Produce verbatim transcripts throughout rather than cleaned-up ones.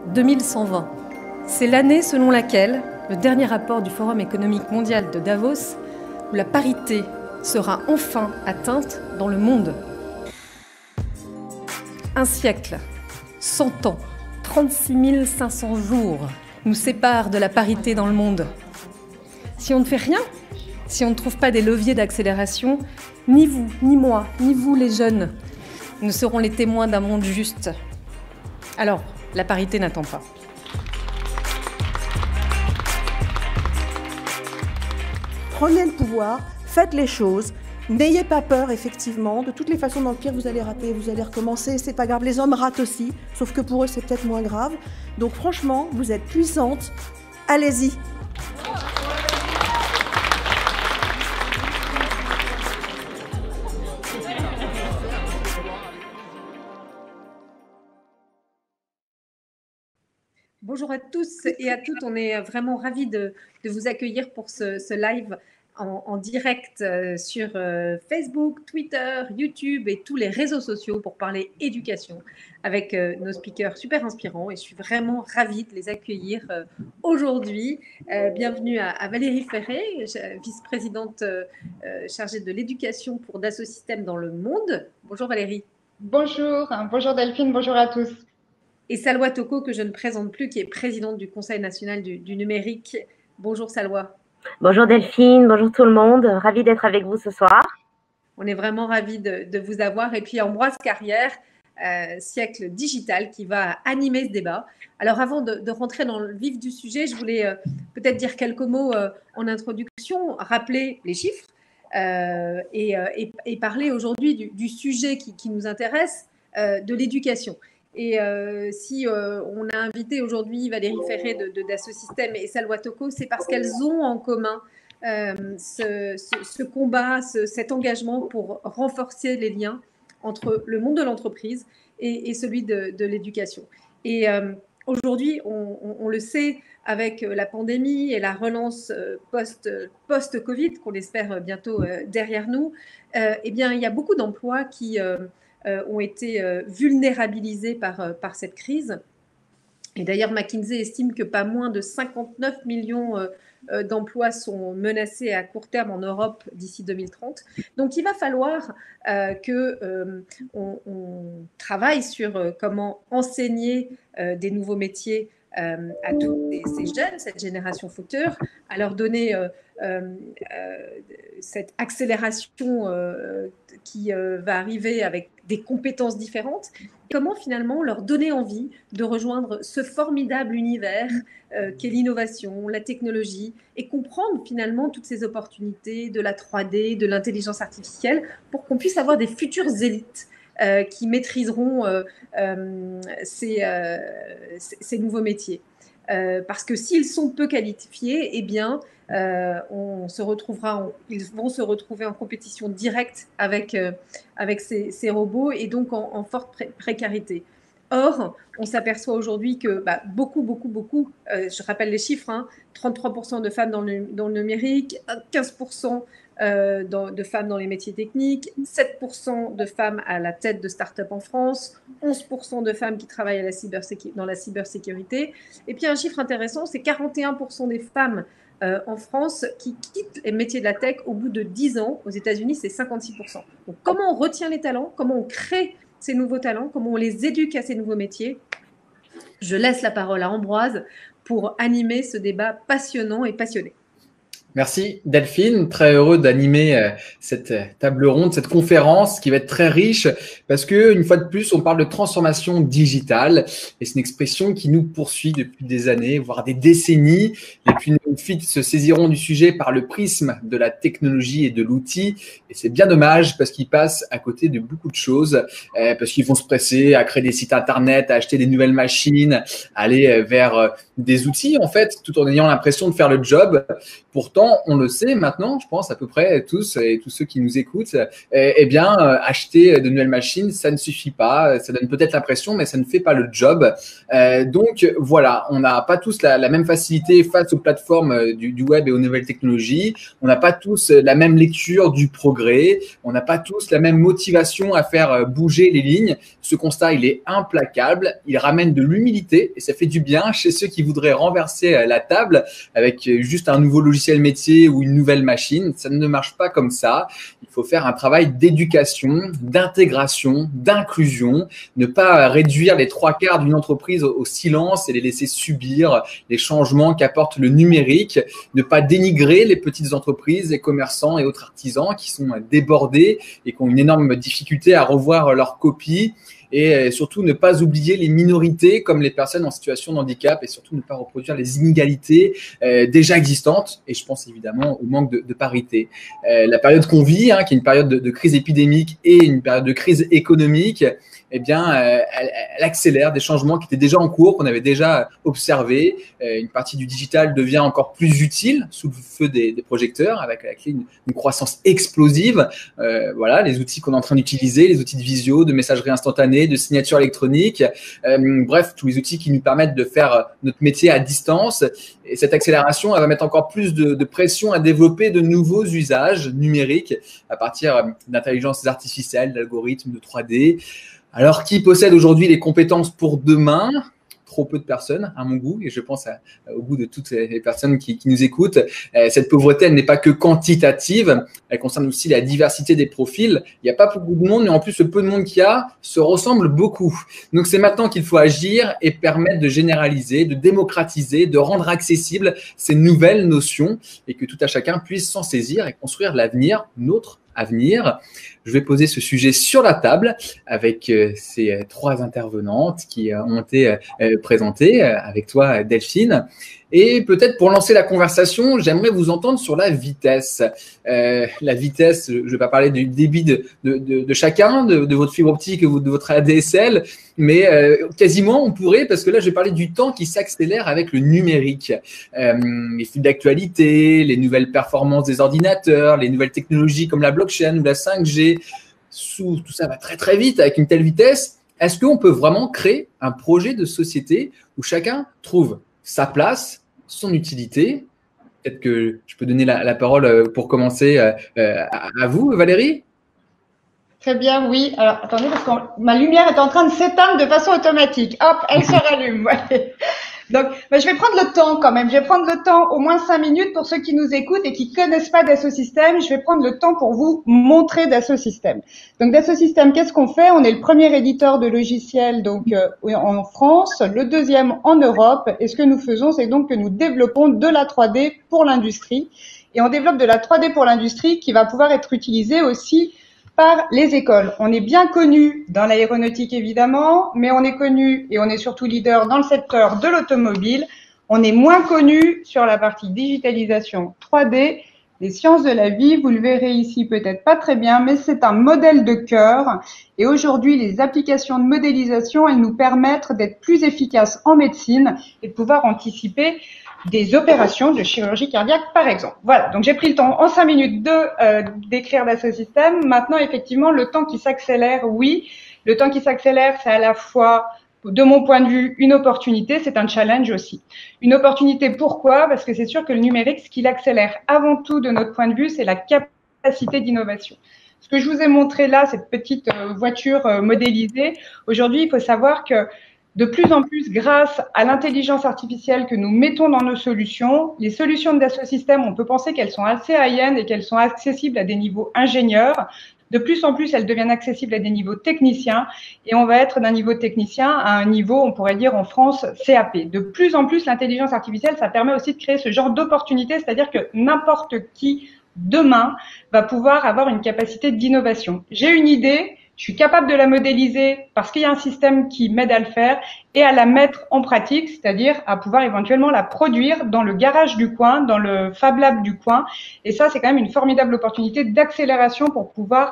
deux mille cent vingt. C'est l'année selon laquelle, le dernier rapport du Forum économique mondial de Davos, où la parité sera enfin atteinte dans le monde. Un siècle, cent ans, trente-six mille cinq cents jours nous séparent de la parité dans le monde. Si on ne fait rien, si on ne trouve pas des leviers d'accélération, ni vous, ni moi, ni vous les jeunes, nous serons les témoins d'un monde juste. Alors, la parité n'attend pas. Prenez le pouvoir, faites les choses, n'ayez pas peur effectivement, de toutes les façons dans le pire vous allez rater, vous allez recommencer, c'est pas grave, les hommes ratent aussi, sauf que pour eux c'est peut-être moins grave. Donc franchement, vous êtes puissante, allez-y. Bonjour à tous et à toutes, on est vraiment ravis de, de vous accueillir pour ce, ce live en, en direct sur Facebook, Twitter, YouTube et tous les réseaux sociaux pour parler éducation avec nos speakers super inspirants et je suis vraiment ravie de les accueillir aujourd'hui. Bienvenue à, à Valérie Ferré, vice-présidente chargée de l'éducation pour Dassault Systèmes dans le monde. Bonjour Valérie. Bonjour, bonjour Delphine, bonjour à tous. Et Salwa Toko, que je ne présente plus, qui est présidente du Conseil national du, du numérique. Bonjour Salwa. Bonjour Delphine, bonjour tout le monde. Ravie d'être avec vous ce soir. On est vraiment ravis de, de vous avoir. Et puis Ambroise Carrière, euh, siècle digital, qui va animer ce débat. Alors avant de, de rentrer dans le vif du sujet, je voulais euh, peut-être dire quelques mots euh, en introduction, rappeler les chiffres euh, et, euh, et, et parler aujourd'hui du, du sujet qui, qui nous intéresse, euh, de l'éducation. Et euh, si euh, on a invité aujourd'hui Valérie Ferré de, de Dassault Systèmes et Salwa Toko, c'est parce qu'elles ont en commun euh, ce, ce, ce combat, ce, cet engagement pour renforcer les liens entre le monde de l'entreprise et, et celui de, de l'éducation. Et euh, aujourd'hui, on, on, on le sait, avec la pandémie et la relance post, post-Covid, qu'on espère bientôt euh, derrière nous, euh, eh bien, il y a beaucoup d'emplois qui... Euh, Euh, ont été euh, vulnérabilisés par, euh, par cette crise. Et d'ailleurs, McKinsey estime que pas moins de cinquante-neuf millions euh, euh, d'emplois sont menacés à court terme en Europe d'ici deux mille trente. Donc, il va falloir euh, que euh, on, on travaille sur euh, comment enseigner euh, des nouveaux métiers euh, à tous ces jeunes, cette génération future, à leur donner euh, euh, euh, cette accélération euh, qui euh, va arriver avec des compétences différentes. Comment finalement leur donner envie de rejoindre ce formidable univers euh, qu'est l'innovation, la technologie et comprendre finalement toutes ces opportunités de la trois D, de l'intelligence artificielle pour qu'on puisse avoir des futures élites euh, qui maîtriseront euh, euh, ces, euh, ces nouveaux métiers. Euh, parce que s'ils sont peu qualifiés, eh bien, euh, on se retrouvera en, ils vont se retrouver en compétition directe avec, euh, avec ces, ces robots et donc en, en forte pré précarité. Or, on s'aperçoit aujourd'hui que bah, beaucoup, beaucoup, beaucoup, euh, je rappelle les chiffres, hein, trente-trois pour cent de femmes dans le, dans le numérique, quinze pour cent euh, dans, de femmes dans les métiers techniques, sept pour cent de femmes à la tête de start-up en France, onze pour cent de femmes qui travaillent à la dans la cybersécurité. Et puis un chiffre intéressant, c'est quarante et un pour cent des femmes euh, en France qui quittent les métiers de la tech au bout de dix ans. Aux États-Unis, c'est cinquante-six pour cent. Donc comment on retient les talents, comment on crée ces nouveaux talents, comment on les éduque à ces nouveaux métiers? Je laisse la parole à Ambroise pour animer ce débat passionnant et passionné. Merci Delphine, très heureux d'animer cette table ronde, cette conférence qui va être très riche parce que une fois de plus, on parle de transformation digitale et c'est une expression qui nous poursuit depuis des années, voire des décennies. Et puis nos filles se saisiront du sujet par le prisme de la technologie et de l'outil et c'est bien dommage parce qu'ils passent à côté de beaucoup de choses, parce qu'ils vont se presser à créer des sites internet, à acheter des nouvelles machines, à aller vers des outils en fait, tout en ayant l'impression de faire le job. Pourtant, on le sait maintenant, je pense à peu près tous et tous ceux qui nous écoutent, eh, eh bien, acheter de nouvelles machines, ça ne suffit pas. Ça donne peut-être l'impression, mais ça ne fait pas le job. Euh, donc, voilà, on n'a pas tous la, la même facilité face aux plateformes forme du, du web et aux nouvelles technologies. On n'a pas tous la même lecture du progrès. On n'a pas tous la même motivation à faire bouger les lignes. Ce constat, il est implacable. Il ramène de l'humilité et ça fait du bien chez ceux qui voudraient renverser la table avec juste un nouveau logiciel métier ou une nouvelle machine. Ça ne marche pas comme ça. Il faut faire un travail d'éducation, d'intégration, d'inclusion, ne pas réduire les trois quarts d'une entreprise au silence et les laisser subir les changements qu'apporte le numérique, ne pas dénigrer les petites entreprises, les commerçants et autres artisans qui sont débordés et qui ont une énorme difficulté à revoir leurs copies. Et surtout, ne pas oublier les minorités comme les personnes en situation de handicap et surtout ne pas reproduire les inégalités euh, déjà existantes. Et je pense évidemment au manque de, de parité. Euh, la période qu'on vit, hein, qui est une période de, de crise épidémique et une période de crise économique, eh bien, euh, elle, elle accélère des changements qui étaient déjà en cours, qu'on avait déjà observés. Euh, une partie du digital devient encore plus utile sous le feu des, des projecteurs, avec à la clé une, une croissance explosive. Euh, voilà, les outils qu'on est en train d'utiliser, les outils de visio, de messagerie instantanée, de signature électronique, euh, bref, tous les outils qui nous permettent de faire notre métier à distance. Et cette accélération, elle va mettre encore plus de, de pression à développer de nouveaux usages numériques à partir d'intelligence artificielle, d'algorithmes, de trois D. Alors, qui possède aujourd'hui les compétences pour demain ? Trop peu de personnes, à mon goût, et je pense à, au goût de toutes les personnes qui, qui nous écoutent. Euh, cette pauvreté, elle n'est pas que quantitative, elle concerne aussi la diversité des profils. Il n'y a pas beaucoup de monde, mais en plus, le peu de monde qu'il y a se ressemble beaucoup. Donc, c'est maintenant qu'il faut agir et permettre de généraliser, de démocratiser, de rendre accessibles ces nouvelles notions et que tout à chacun puisse s'en saisir et construire l'avenir, notre avenir. Je vais poser ce sujet sur la table avec euh, ces euh, trois intervenantes qui euh, ont été euh, présentées euh, avec toi, Delphine. Et peut-être pour lancer la conversation, j'aimerais vous entendre sur la vitesse. Euh, la vitesse, je ne vais pas parler du débit de, de, de, de chacun, de, de votre fibre optique ou de votre A D S L, mais euh, quasiment on pourrait, parce que là je vais parler du temps qui s'accélère avec le numérique. Euh, les fils d'actualité, les nouvelles performances des ordinateurs, les nouvelles technologies comme la blockchain ou la cinq G, tout ça va très très vite avec une telle vitesse. Est-ce qu'on peut vraiment créer un projet de société où chacun trouve sa place, son utilité? Peut-être que je peux donner la, la parole pour commencer euh, à, à vous, Valérie. Très bien, oui. Alors, attendez, parce que ma lumière est en train de s'éteindre de façon automatique. Hop, elle se rallume. Ouais. Donc, ben, je vais prendre le temps quand même. Je vais prendre le temps, au moins cinq minutes pour ceux qui nous écoutent et qui connaissent pas Dassault Systèmes. Je vais prendre le temps pour vous montrer Dassault Systèmes. Donc, Dassault Systèmes, qu'est-ce qu'on fait? On est le premier éditeur de logiciels donc euh, en France, le deuxième en Europe. Et ce que nous faisons, c'est donc que nous développons de la trois D pour l'industrie. Et on développe de la trois D pour l'industrie qui va pouvoir être utilisée aussi par les écoles. On est bien connu dans l'aéronautique évidemment, mais on est connu et on est surtout leader dans le secteur de l'automobile. On est moins connu sur la partie digitalisation trois D, les sciences de la vie. Vous le verrez ici peut-être pas très bien, mais c'est un modèle de cœur. Et aujourd'hui, les applications de modélisation, elles nous permettent d'être plus efficaces en médecine et de pouvoir anticiper des opérations de chirurgie cardiaque, par exemple. Voilà, donc j'ai pris le temps en cinq minutes de euh, d'écrire Dassault Systèmes. Maintenant, effectivement, le temps qui s'accélère, oui. Le temps qui s'accélère, c'est à la fois, de mon point de vue, une opportunité, c'est un challenge aussi. Une opportunité, pourquoi? Parce que c'est sûr que le numérique, ce qui l'accélère avant tout, de notre point de vue, c'est la capacité d'innovation. Ce que je vous ai montré là, cette petite euh, voiture euh, modélisée, aujourd'hui, il faut savoir que de plus en plus, grâce à l'intelligence artificielle que nous mettons dans nos solutions, les solutions de Dassault Systèmes, on peut penser qu'elles sont assez high-end et qu'elles sont accessibles à des niveaux ingénieurs. De plus en plus, elles deviennent accessibles à des niveaux techniciens et on va être d'un niveau technicien à un niveau, on pourrait dire en France, C A P. De plus en plus, l'intelligence artificielle, ça permet aussi de créer ce genre d'opportunité, c'est-à-dire que n'importe qui, demain, va pouvoir avoir une capacité d'innovation. J'ai une idée, je suis capable de la modéliser parce qu'il y a un système qui m'aide à le faire et à la mettre en pratique, c'est-à-dire à pouvoir éventuellement la produire dans le garage du coin, dans le Fab Lab du coin. Et ça, c'est quand même une formidable opportunité d'accélération pour pouvoir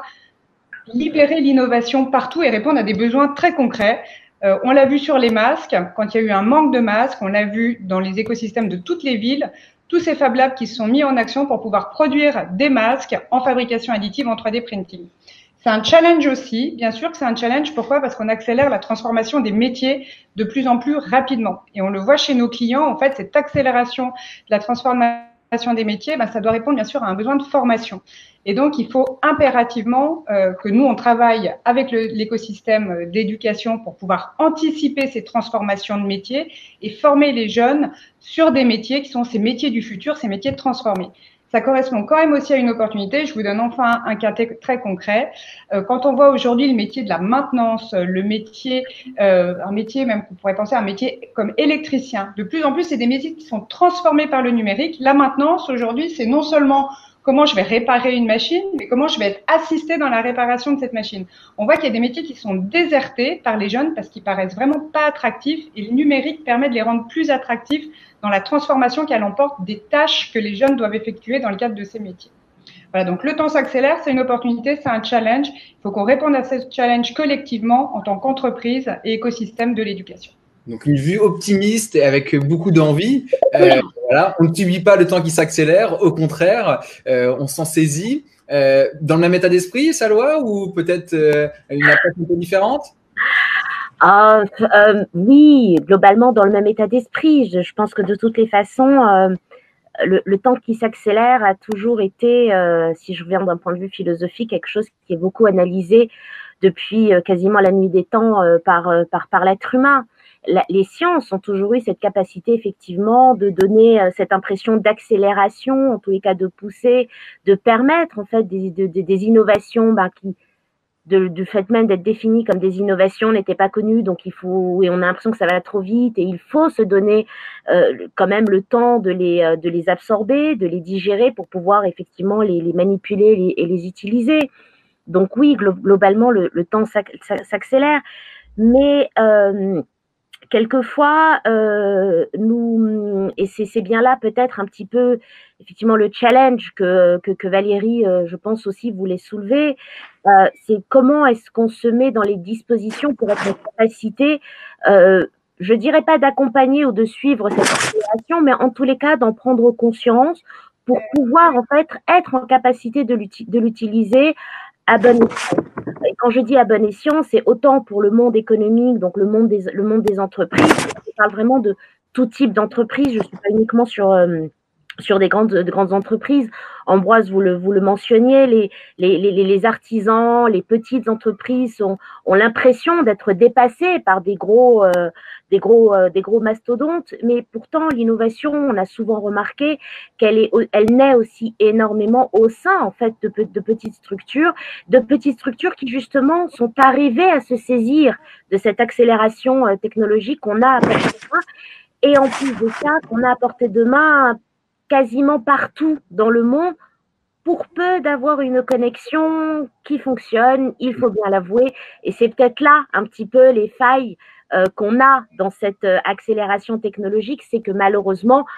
libérer l'innovation partout et répondre à des besoins très concrets. Euh, on l'a vu sur les masques, quand il y a eu un manque de masques, on l'a vu dans les écosystèmes de toutes les villes, tous ces Fab Labs qui se sont mis en action pour pouvoir produire des masques en fabrication additive en trois D printing. C'est un challenge aussi, bien sûr que c'est un challenge. Pourquoi? Parce qu'on accélère la transformation des métiers de plus en plus rapidement. Et on le voit chez nos clients, en fait, cette accélération de la transformation des métiers, ben, ça doit répondre bien sûr à un besoin de formation. Et donc, il faut impérativement euh, que nous, on travaille avec l'écosystème d'éducation pour pouvoir anticiper ces transformations de métiers et former les jeunes sur des métiers qui sont ces métiers du futur, ces métiers transformés. Ça correspond quand même aussi à une opportunité. Je vous donne enfin un cas très concret. Euh, quand on voit aujourd'hui le métier de la maintenance, le métier, euh, un métier même qu'on pourrait penser à un métier comme électricien, de plus en plus, c'est des métiers qui sont transformés par le numérique. La maintenance, aujourd'hui, c'est non seulement comment je vais réparer une machine, mais comment je vais être assisté dans la réparation de cette machine. On voit qu'il y a des métiers qui sont désertés par les jeunes parce qu'ils paraissent vraiment pas attractifs et le numérique permet de les rendre plus attractifs dans la transformation qu'elle emporte des tâches que les jeunes doivent effectuer dans le cadre de ces métiers. Voilà, donc le temps s'accélère, c'est une opportunité, c'est un challenge. Il faut qu'on réponde à ce challenge collectivement en tant qu'entreprise et écosystème de l'éducation. Donc, une vue optimiste et avec beaucoup d'envie. Euh, voilà. On ne subit pas le temps qui s'accélère, au contraire, euh, on s'en saisit. Euh, dans le même état d'esprit, Salwa, ou peut-être euh, une approche un peu différente? euh, euh, Oui, globalement dans le même état d'esprit. Je, je pense que de toutes les façons, euh, le, le temps qui s'accélère a toujours été, euh, si je viens d'un point de vue philosophique, quelque chose qui est beaucoup analysé depuis euh, quasiment la nuit des temps euh, par, euh, par, par l'être humain. La, les sciences ont toujours eu cette capacité effectivement de donner euh, cette impression d'accélération, en tous les cas de pousser, de permettre en fait des, de, de, des innovations bah, qui, de, du fait même d'être définies comme des innovations n'étaient pas connues, donc il faut, et on a l'impression que ça va trop vite et il faut se donner euh, quand même le temps de les, de les absorber, de les digérer pour pouvoir effectivement les, les manipuler les, et les utiliser. Donc oui, glo globalement le, le temps s'accélère, mais euh, quelquefois, euh, nous, et c'est bien là peut-être un petit peu, effectivement, le challenge que, que, que Valérie, euh, je pense aussi, voulait soulever, euh, c'est comment est-ce qu'on se met dans les dispositions pour être en capacité, euh, je dirais pas d'accompagner ou de suivre cette accélération, mais en tous les cas d'en prendre conscience pour pouvoir en fait être en capacité de l'utiliser à bon escient. Et quand je dis à bon escient, c'est autant pour le monde économique, donc le monde des, le monde des entreprises. Je parle vraiment de tout type d'entreprise. Je ne suis pas uniquement sur, euh, sur des grandes, de grandes entreprises. Ambroise, vous le, vous le mentionniez, les, les, les, les artisans, les petites entreprises ont, ont l'impression d'être dépassés par des gros, euh, des, gros, euh, des gros mastodontes. Mais pourtant, l'innovation, on a souvent remarqué qu'elle est, elle naît aussi énormément au sein en fait de, de petites structures, de petites structures qui justement sont arrivées à se saisir de cette accélération euh, technologique qu'on a à portée de main. Et en plus de ça, qu'on a à portée de main quasiment partout dans le monde, pour peu d'avoir une connexion qui fonctionne, il faut bien l'avouer. Et c'est peut-être là un petit peu les failles euh, qu'on a dans cette euh, accélération technologique, c'est que malheureusement,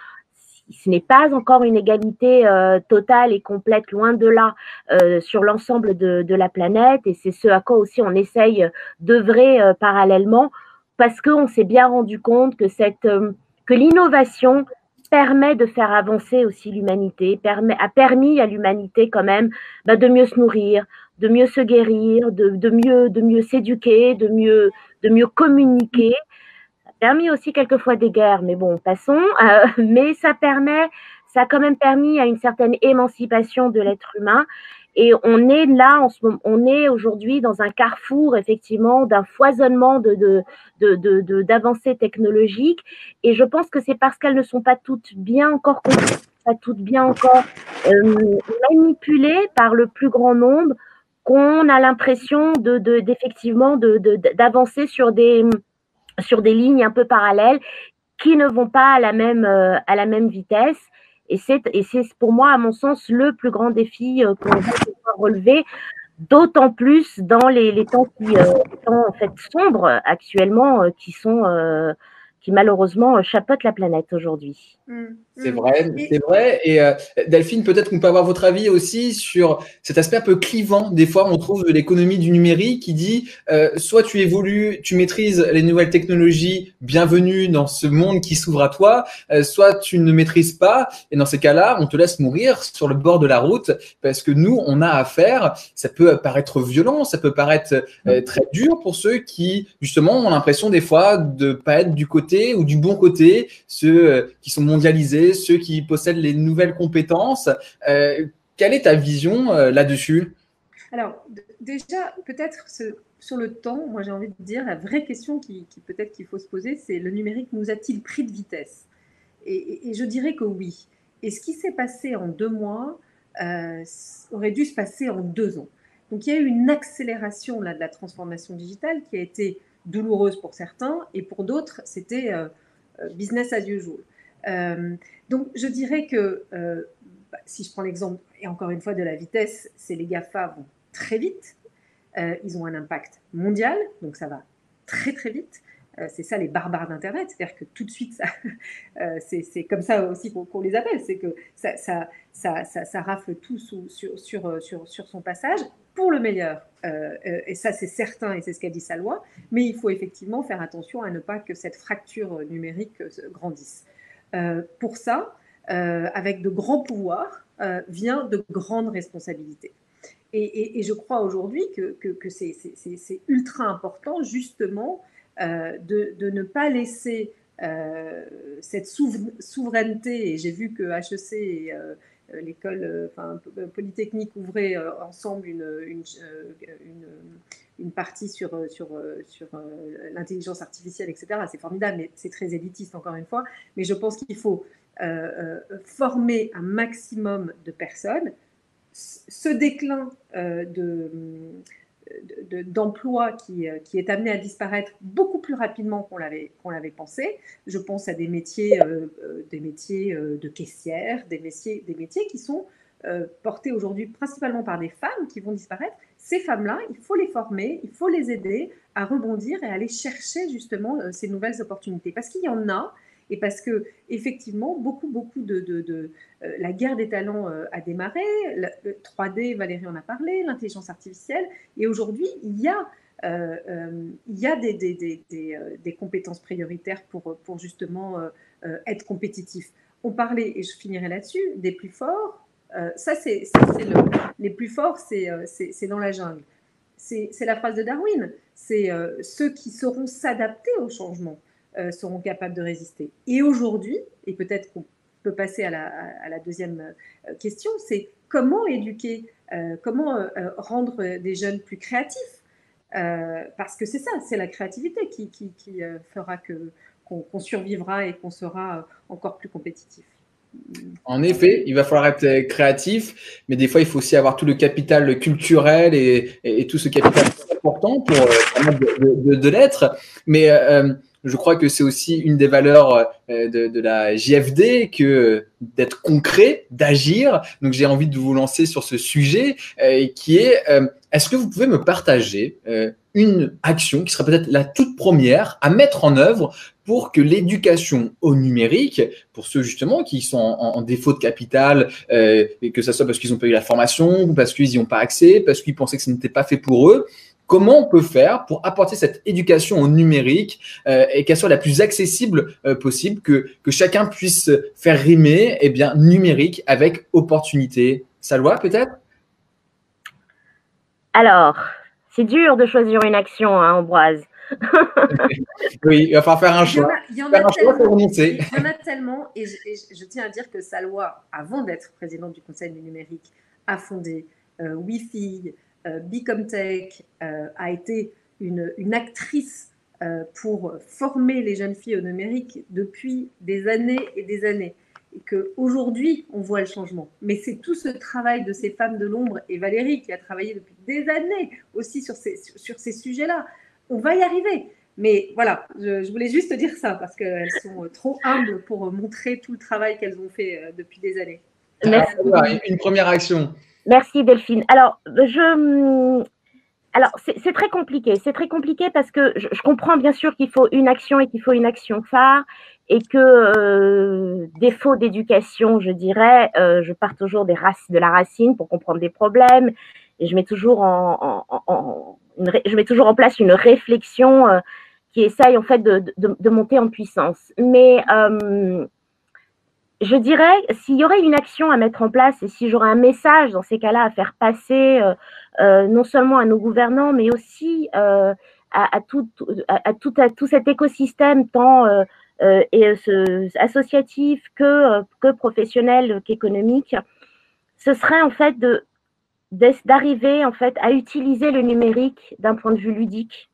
ce n'est pas encore une égalité euh, totale et complète, loin de là, euh, sur l'ensemble de, de la planète. Et c'est ce à quoi aussi on essaye d'œuvrer euh, parallèlement, parce qu'on s'est bien rendu compte que, cette, euh, que l'innovation permet de faire avancer aussi l'humanité, a permis à l'humanité quand même bah, de mieux se nourrir, de mieux se guérir, de, de mieux, de mieux s'éduquer, de mieux, de mieux communiquer. Ça a permis aussi quelquefois des guerres, mais bon, passons. Euh, mais ça permet, ça a quand même permis à une certaine émancipation de l'être humain. Et on est là, en ce moment, on est aujourd'hui dans un carrefour, effectivement, d'un foisonnement de, de, de, de, de, d'avancées technologiques. Et je pense que c'est parce qu'elles ne sont pas toutes bien encore comprises, pas toutes bien encore euh, manipulées par le plus grand nombre, qu'on a l'impression de, de, d'effectivement de, de, d'avancer sur des, sur des lignes un peu parallèles qui ne vont pas à la même, euh, à la même vitesse. Et c'est pour moi, à mon sens, le plus grand défi euh, qu'on va pouvoir relever, d'autant plus dans les, les temps qui euh, sont en fait sombres actuellement, euh, qui sont, euh, qui malheureusement chapeautent la planète aujourd'hui. Mmh. C'est vrai, c'est vrai. Et euh, Delphine, peut-être qu'on peut avoir votre avis aussi sur cet aspect un peu clivant. Des fois, on trouve de l'économie du numérique qui dit euh, soit tu évolues, tu maîtrises les nouvelles technologies, bienvenue dans ce monde qui s'ouvre à toi, euh, soit tu ne maîtrises pas. Et dans ces cas-là, on te laisse mourir sur le bord de la route parce que nous, on a affaire. Ça peut paraître violent, ça peut paraître euh, très dur pour ceux qui, justement, ont l'impression des fois de pas être du côté ou du bon côté, ceux euh, qui sont mondialisés, ceux qui possèdent les nouvelles compétences. Euh, quelle est ta vision euh, là-dessus? Alors, déjà, peut-être ce, sur le temps, moi j'ai envie de dire, la vraie question qui, qui peut-être qu'il faut se poser, c'est le numérique nous a-t-il pris de vitesse? et, et, et je dirais que oui. Et ce qui s'est passé en deux mois euh, aurait dû se passer en deux ans. Donc il y a eu une accélération là, de la transformation digitale qui a été douloureuse pour certains et pour d'autres, c'était euh, business as usual. Euh, donc, je dirais que euh, bah, si je prends l'exemple, et encore une fois, de la vitesse, c'est les GAFA vont très vite. Euh, ils ont un impact mondial, donc ça va très, très vite. Euh, c'est ça les barbares d'Internet, c'est-à-dire que tout de suite, ça, euh, c'est comme ça aussi qu'on qu'on les appelle, c'est que ça, ça, ça, ça, ça rafle tout sous, sur, sur, sur, sur son passage, pour le meilleur. Euh, et ça, c'est certain, et c'est ce qu'a dit sa loi, mais il faut effectivement faire attention à ne pas que cette fracture numérique grandisse. Euh, pour ça, euh, avec de grands pouvoirs, euh, vient de grandes responsabilités. Et, et, et je crois aujourd'hui que, que, que c'est ultra important, justement, euh, de, de ne pas laisser euh, cette souveraineté, et j'ai vu que H E C et euh, l'école enfin, Polytechnique ouvraient euh, ensemble une, une, une, une partie sur, sur, sur euh, l'intelligence artificielle, et cetera. C'est formidable, mais c'est très élitiste, encore une fois. Mais je pense qu'il faut euh, former un maximum de personnes. Ce déclin euh, de, de, d'emploi qui, qui est amené à disparaître beaucoup plus rapidement qu'on l'avait qu'on l'avait pensé. Je pense à des métiers, euh, des métiers de caissière, des métiers, des métiers qui sont euh, portés aujourd'hui principalement par des femmes qui vont disparaître. Ces femmes-là, il faut les former, il faut les aider à rebondir et à aller chercher justement euh, ces nouvelles opportunités. Parce qu'il y en a, et parce que effectivement, beaucoup, beaucoup de, de, de euh, la guerre des talents euh, a démarré. Le, le trois D, Valérie en a parlé, l'intelligence artificielle. Et aujourd'hui, il y a, euh, euh, il y a des, des, des, des, euh, des compétences prioritaires pour, pour justement euh, euh, être compétitif. On parlait, et je finirai là-dessus, des plus forts. Euh, ça, c'est le, les plus forts, c'est euh, dans la jungle. C'est la phrase de Darwin. C'est euh, ceux qui sauront s'adapter au changement. Euh, seront capables de résister. Et aujourd'hui, et peut-être qu'on peut passer à la, à la deuxième euh, question, c'est comment éduquer, euh, comment euh, rendre des jeunes plus créatifs, euh, parce que c'est ça, c'est la créativité qui, qui, qui euh, fera que qu'on qu'on survivra et qu'on sera encore plus compétitif. En effet, il va falloir être créatif, mais des fois, il faut aussi avoir tout le capital culturel et, et, et tout ce capital important pour euh, de, de, de l'être. Mais euh, je crois que c'est aussi une des valeurs de, de la J F D que d'être concret, d'agir. Donc, j'ai envie de vous lancer sur ce sujet euh, qui est, euh, est-ce que vous pouvez me partager euh, une action qui serait peut-être la toute première à mettre en œuvre pour que l'éducation au numérique, pour ceux justement qui sont en, en défaut de capital, euh, et que ce soit parce qu'ils n'ont pas eu la formation, ou parce qu'ils n'y ont pas accès, parce qu'ils pensaient que ce n'était pas fait pour eux, comment on peut faire pour apporter cette éducation au numérique euh, et qu'elle soit la plus accessible euh, possible, que, que chacun puisse faire rimer eh bien, numérique avec opportunité. Salwa, peut-être? Alors, c'est dur de choisir une action, hein, Ambroise. Oui, il va falloir faire un choix. Il y en a, il y en a tellement, il y en a tellement et, je, et je, je tiens à dire que Salwa, avant d'être présidente du Conseil du numérique, a fondé euh, Wi-Fi, euh, Bicomtech, euh, a été une, une actrice euh, pour former les jeunes filles au numérique depuis des années et des années. Et qu'aujourd'hui, on voit le changement. Mais c'est tout ce travail de ces femmes de l'ombre et Valérie qui a travaillé depuis des années aussi sur ces, sur, sur ces sujets-là. On va y arriver. Mais voilà, je, je voulais juste dire ça parce qu'elles sont trop humbles pour montrer tout le travail qu'elles ont fait depuis des années. Merci. Une première action. Merci Delphine. Alors, je, Alors, c'est très compliqué. C'est très compliqué parce que je, je comprends bien sûr qu'il faut une action et qu'il faut une action phare et que euh, défaut d'éducation, je dirais, euh, je pars toujours des rac- de la racine pour comprendre des problèmes et je mets toujours en, en, en une, je mets toujours en place une réflexion euh, qui essaye en fait de, de, de monter en puissance. Mais euh, je dirais, s'il y aurait une action à mettre en place et si j'aurais un message dans ces cas-là à faire passer, euh, euh, non seulement à nos gouvernants, mais aussi euh, à, à, tout, à, à, tout, à tout cet écosystème tant euh, euh, et, ce, associatif que, que professionnel, qu'économique, ce serait en fait de d'arriver en fait à utiliser le numérique d'un point de vue ludique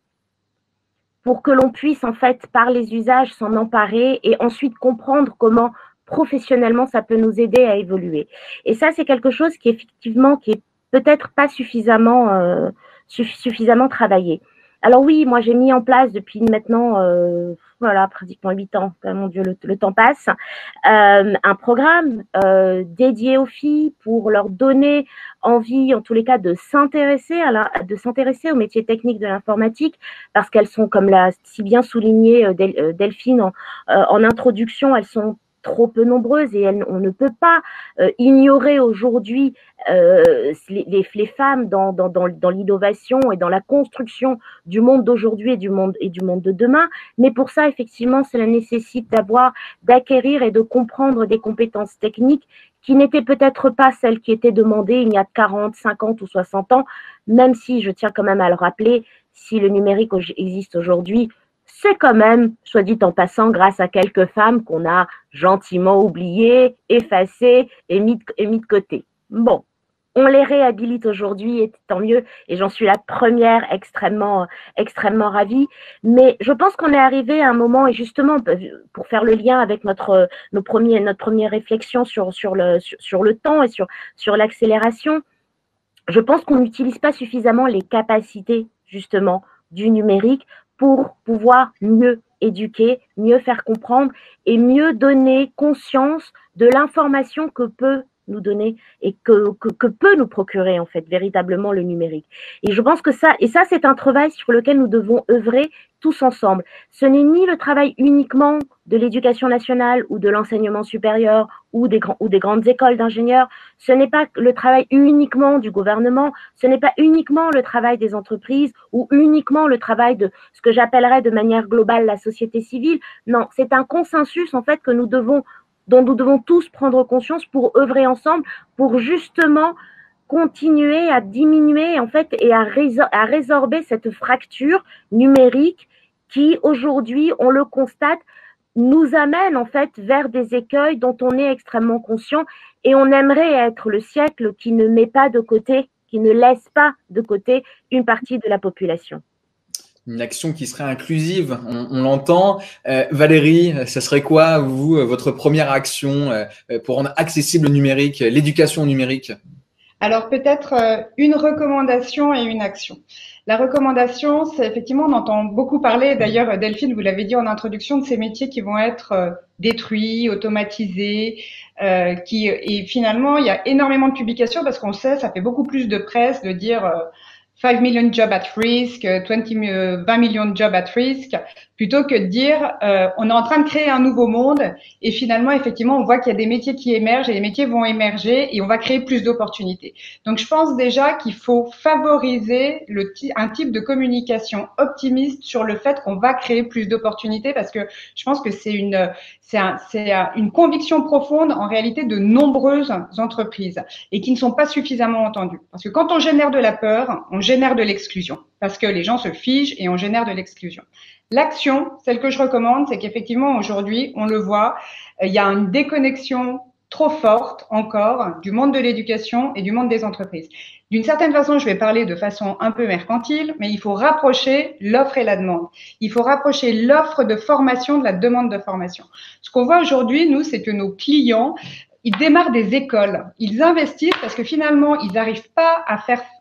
pour que l'on puisse en fait par les usages s'en emparer et ensuite comprendre comment professionnellement ça peut nous aider à évoluer. Et ça c'est quelque chose qui effectivement qui est peut-être pas suffisamment euh, suffisamment travaillé. Alors oui, moi j'ai mis en place depuis maintenant euh, voilà pratiquement huit ans, mon Dieu le, le temps passe, euh, un programme euh, dédié aux filles pour leur donner envie en tous les cas de s'intéresser à la, de s'intéresser aux métiers techniques de l'informatique parce qu'elles sont comme l'a si bien souligné euh, Delphine en, euh, en introduction, elles sont trop peu nombreuses et elles, on ne peut pas euh, ignorer aujourd'hui euh, les, les, les femmes dans, dans, dans, dans l'innovation et dans la construction du monde d'aujourd'hui et du monde et du monde de demain. Mais pour ça, effectivement, cela nécessite d'avoir, d'acquérir et de comprendre des compétences techniques qui n'étaient peut-être pas celles qui étaient demandées il y a quarante, cinquante ou soixante ans, même si je tiens quand même à le rappeler, si le numérique existe aujourd'hui, c'est quand même, soit dit en passant, grâce à quelques femmes qu'on a gentiment oubliées, effacées et mis, de, et mis de côté. Bon, on les réhabilite aujourd'hui et tant mieux, et j'en suis la première extrêmement, extrêmement ravie. Mais je pense qu'on est arrivé à un moment, et justement, pour faire le lien avec notre, nos premiers, notre première réflexion sur, sur, le, sur, sur le temps et sur, sur l'accélération, je pense qu'on n'utilise pas suffisamment les capacités, justement, du numérique pour pouvoir mieux éduquer, mieux faire comprendre et mieux donner conscience de l'information que peut nous donner et que, que, que peut nous procurer en fait véritablement le numérique. Et je pense que ça, et ça c'est un travail sur lequel nous devons œuvrer tous ensemble. Ce n'est ni le travail uniquement de l'éducation nationale ou de l'enseignement supérieur ou des, ou des grandes écoles d'ingénieurs, ce n'est pas le travail uniquement du gouvernement, ce n'est pas uniquement le travail des entreprises ou uniquement le travail de ce que j'appellerais de manière globale la société civile. Non, c'est un consensus en fait que nous devons dont nous devons tous prendre conscience pour œuvrer ensemble, pour justement continuer à diminuer en fait et à, résor à résorber cette fracture numérique qui aujourd'hui, on le constate, nous amène en fait vers des écueils dont on est extrêmement conscient et on aimerait être le siècle qui ne met pas de côté, qui ne laisse pas de côté une partie de la population. Une action qui serait inclusive, on, on l'entend. Euh, Valérie, ce serait quoi, vous, votre première action euh, pour rendre accessible le numérique, l'éducation numérique? Alors peut-être euh, une recommandation et une action. La recommandation, c'est effectivement, on entend beaucoup parler, d'ailleurs Delphine, vous l'avez dit en introduction, de ces métiers qui vont être euh, détruits, automatisés, euh, qui, et finalement, il y a énormément de publications parce qu'on sait, ça fait beaucoup plus de presse de dire... Euh, five million jobs at risk, vingt millions de jobs at risk, plutôt que de dire euh, on est en train de créer un nouveau monde et finalement, effectivement, on voit qu'il y a des métiers qui émergent et les métiers vont émerger et on va créer plus d'opportunités. Donc, je pense déjà qu'il faut favoriser le un type de communication optimiste sur le fait qu'on va créer plus d'opportunités parce que je pense que c'est une, c'est un, c'est une conviction profonde en réalité de nombreuses entreprises et qui ne sont pas suffisamment entendues. Parce que quand on génère de la peur, on génère de l'exclusion parce que les gens se figent et on génère de l'exclusion. L'action, celle que je recommande, c'est qu'effectivement aujourd'hui, on le voit, il y a une déconnexion trop forte encore du monde de l'éducation et du monde des entreprises. D'une certaine façon, je vais parler de façon un peu mercantile, mais il faut rapprocher l'offre et la demande. Il faut rapprocher l'offre de formation de la demande de formation. Ce qu'on voit aujourd'hui, nous, c'est que nos clients, ils démarrent des écoles. Ils investissent parce que finalement, ils n'arrivent pas à faire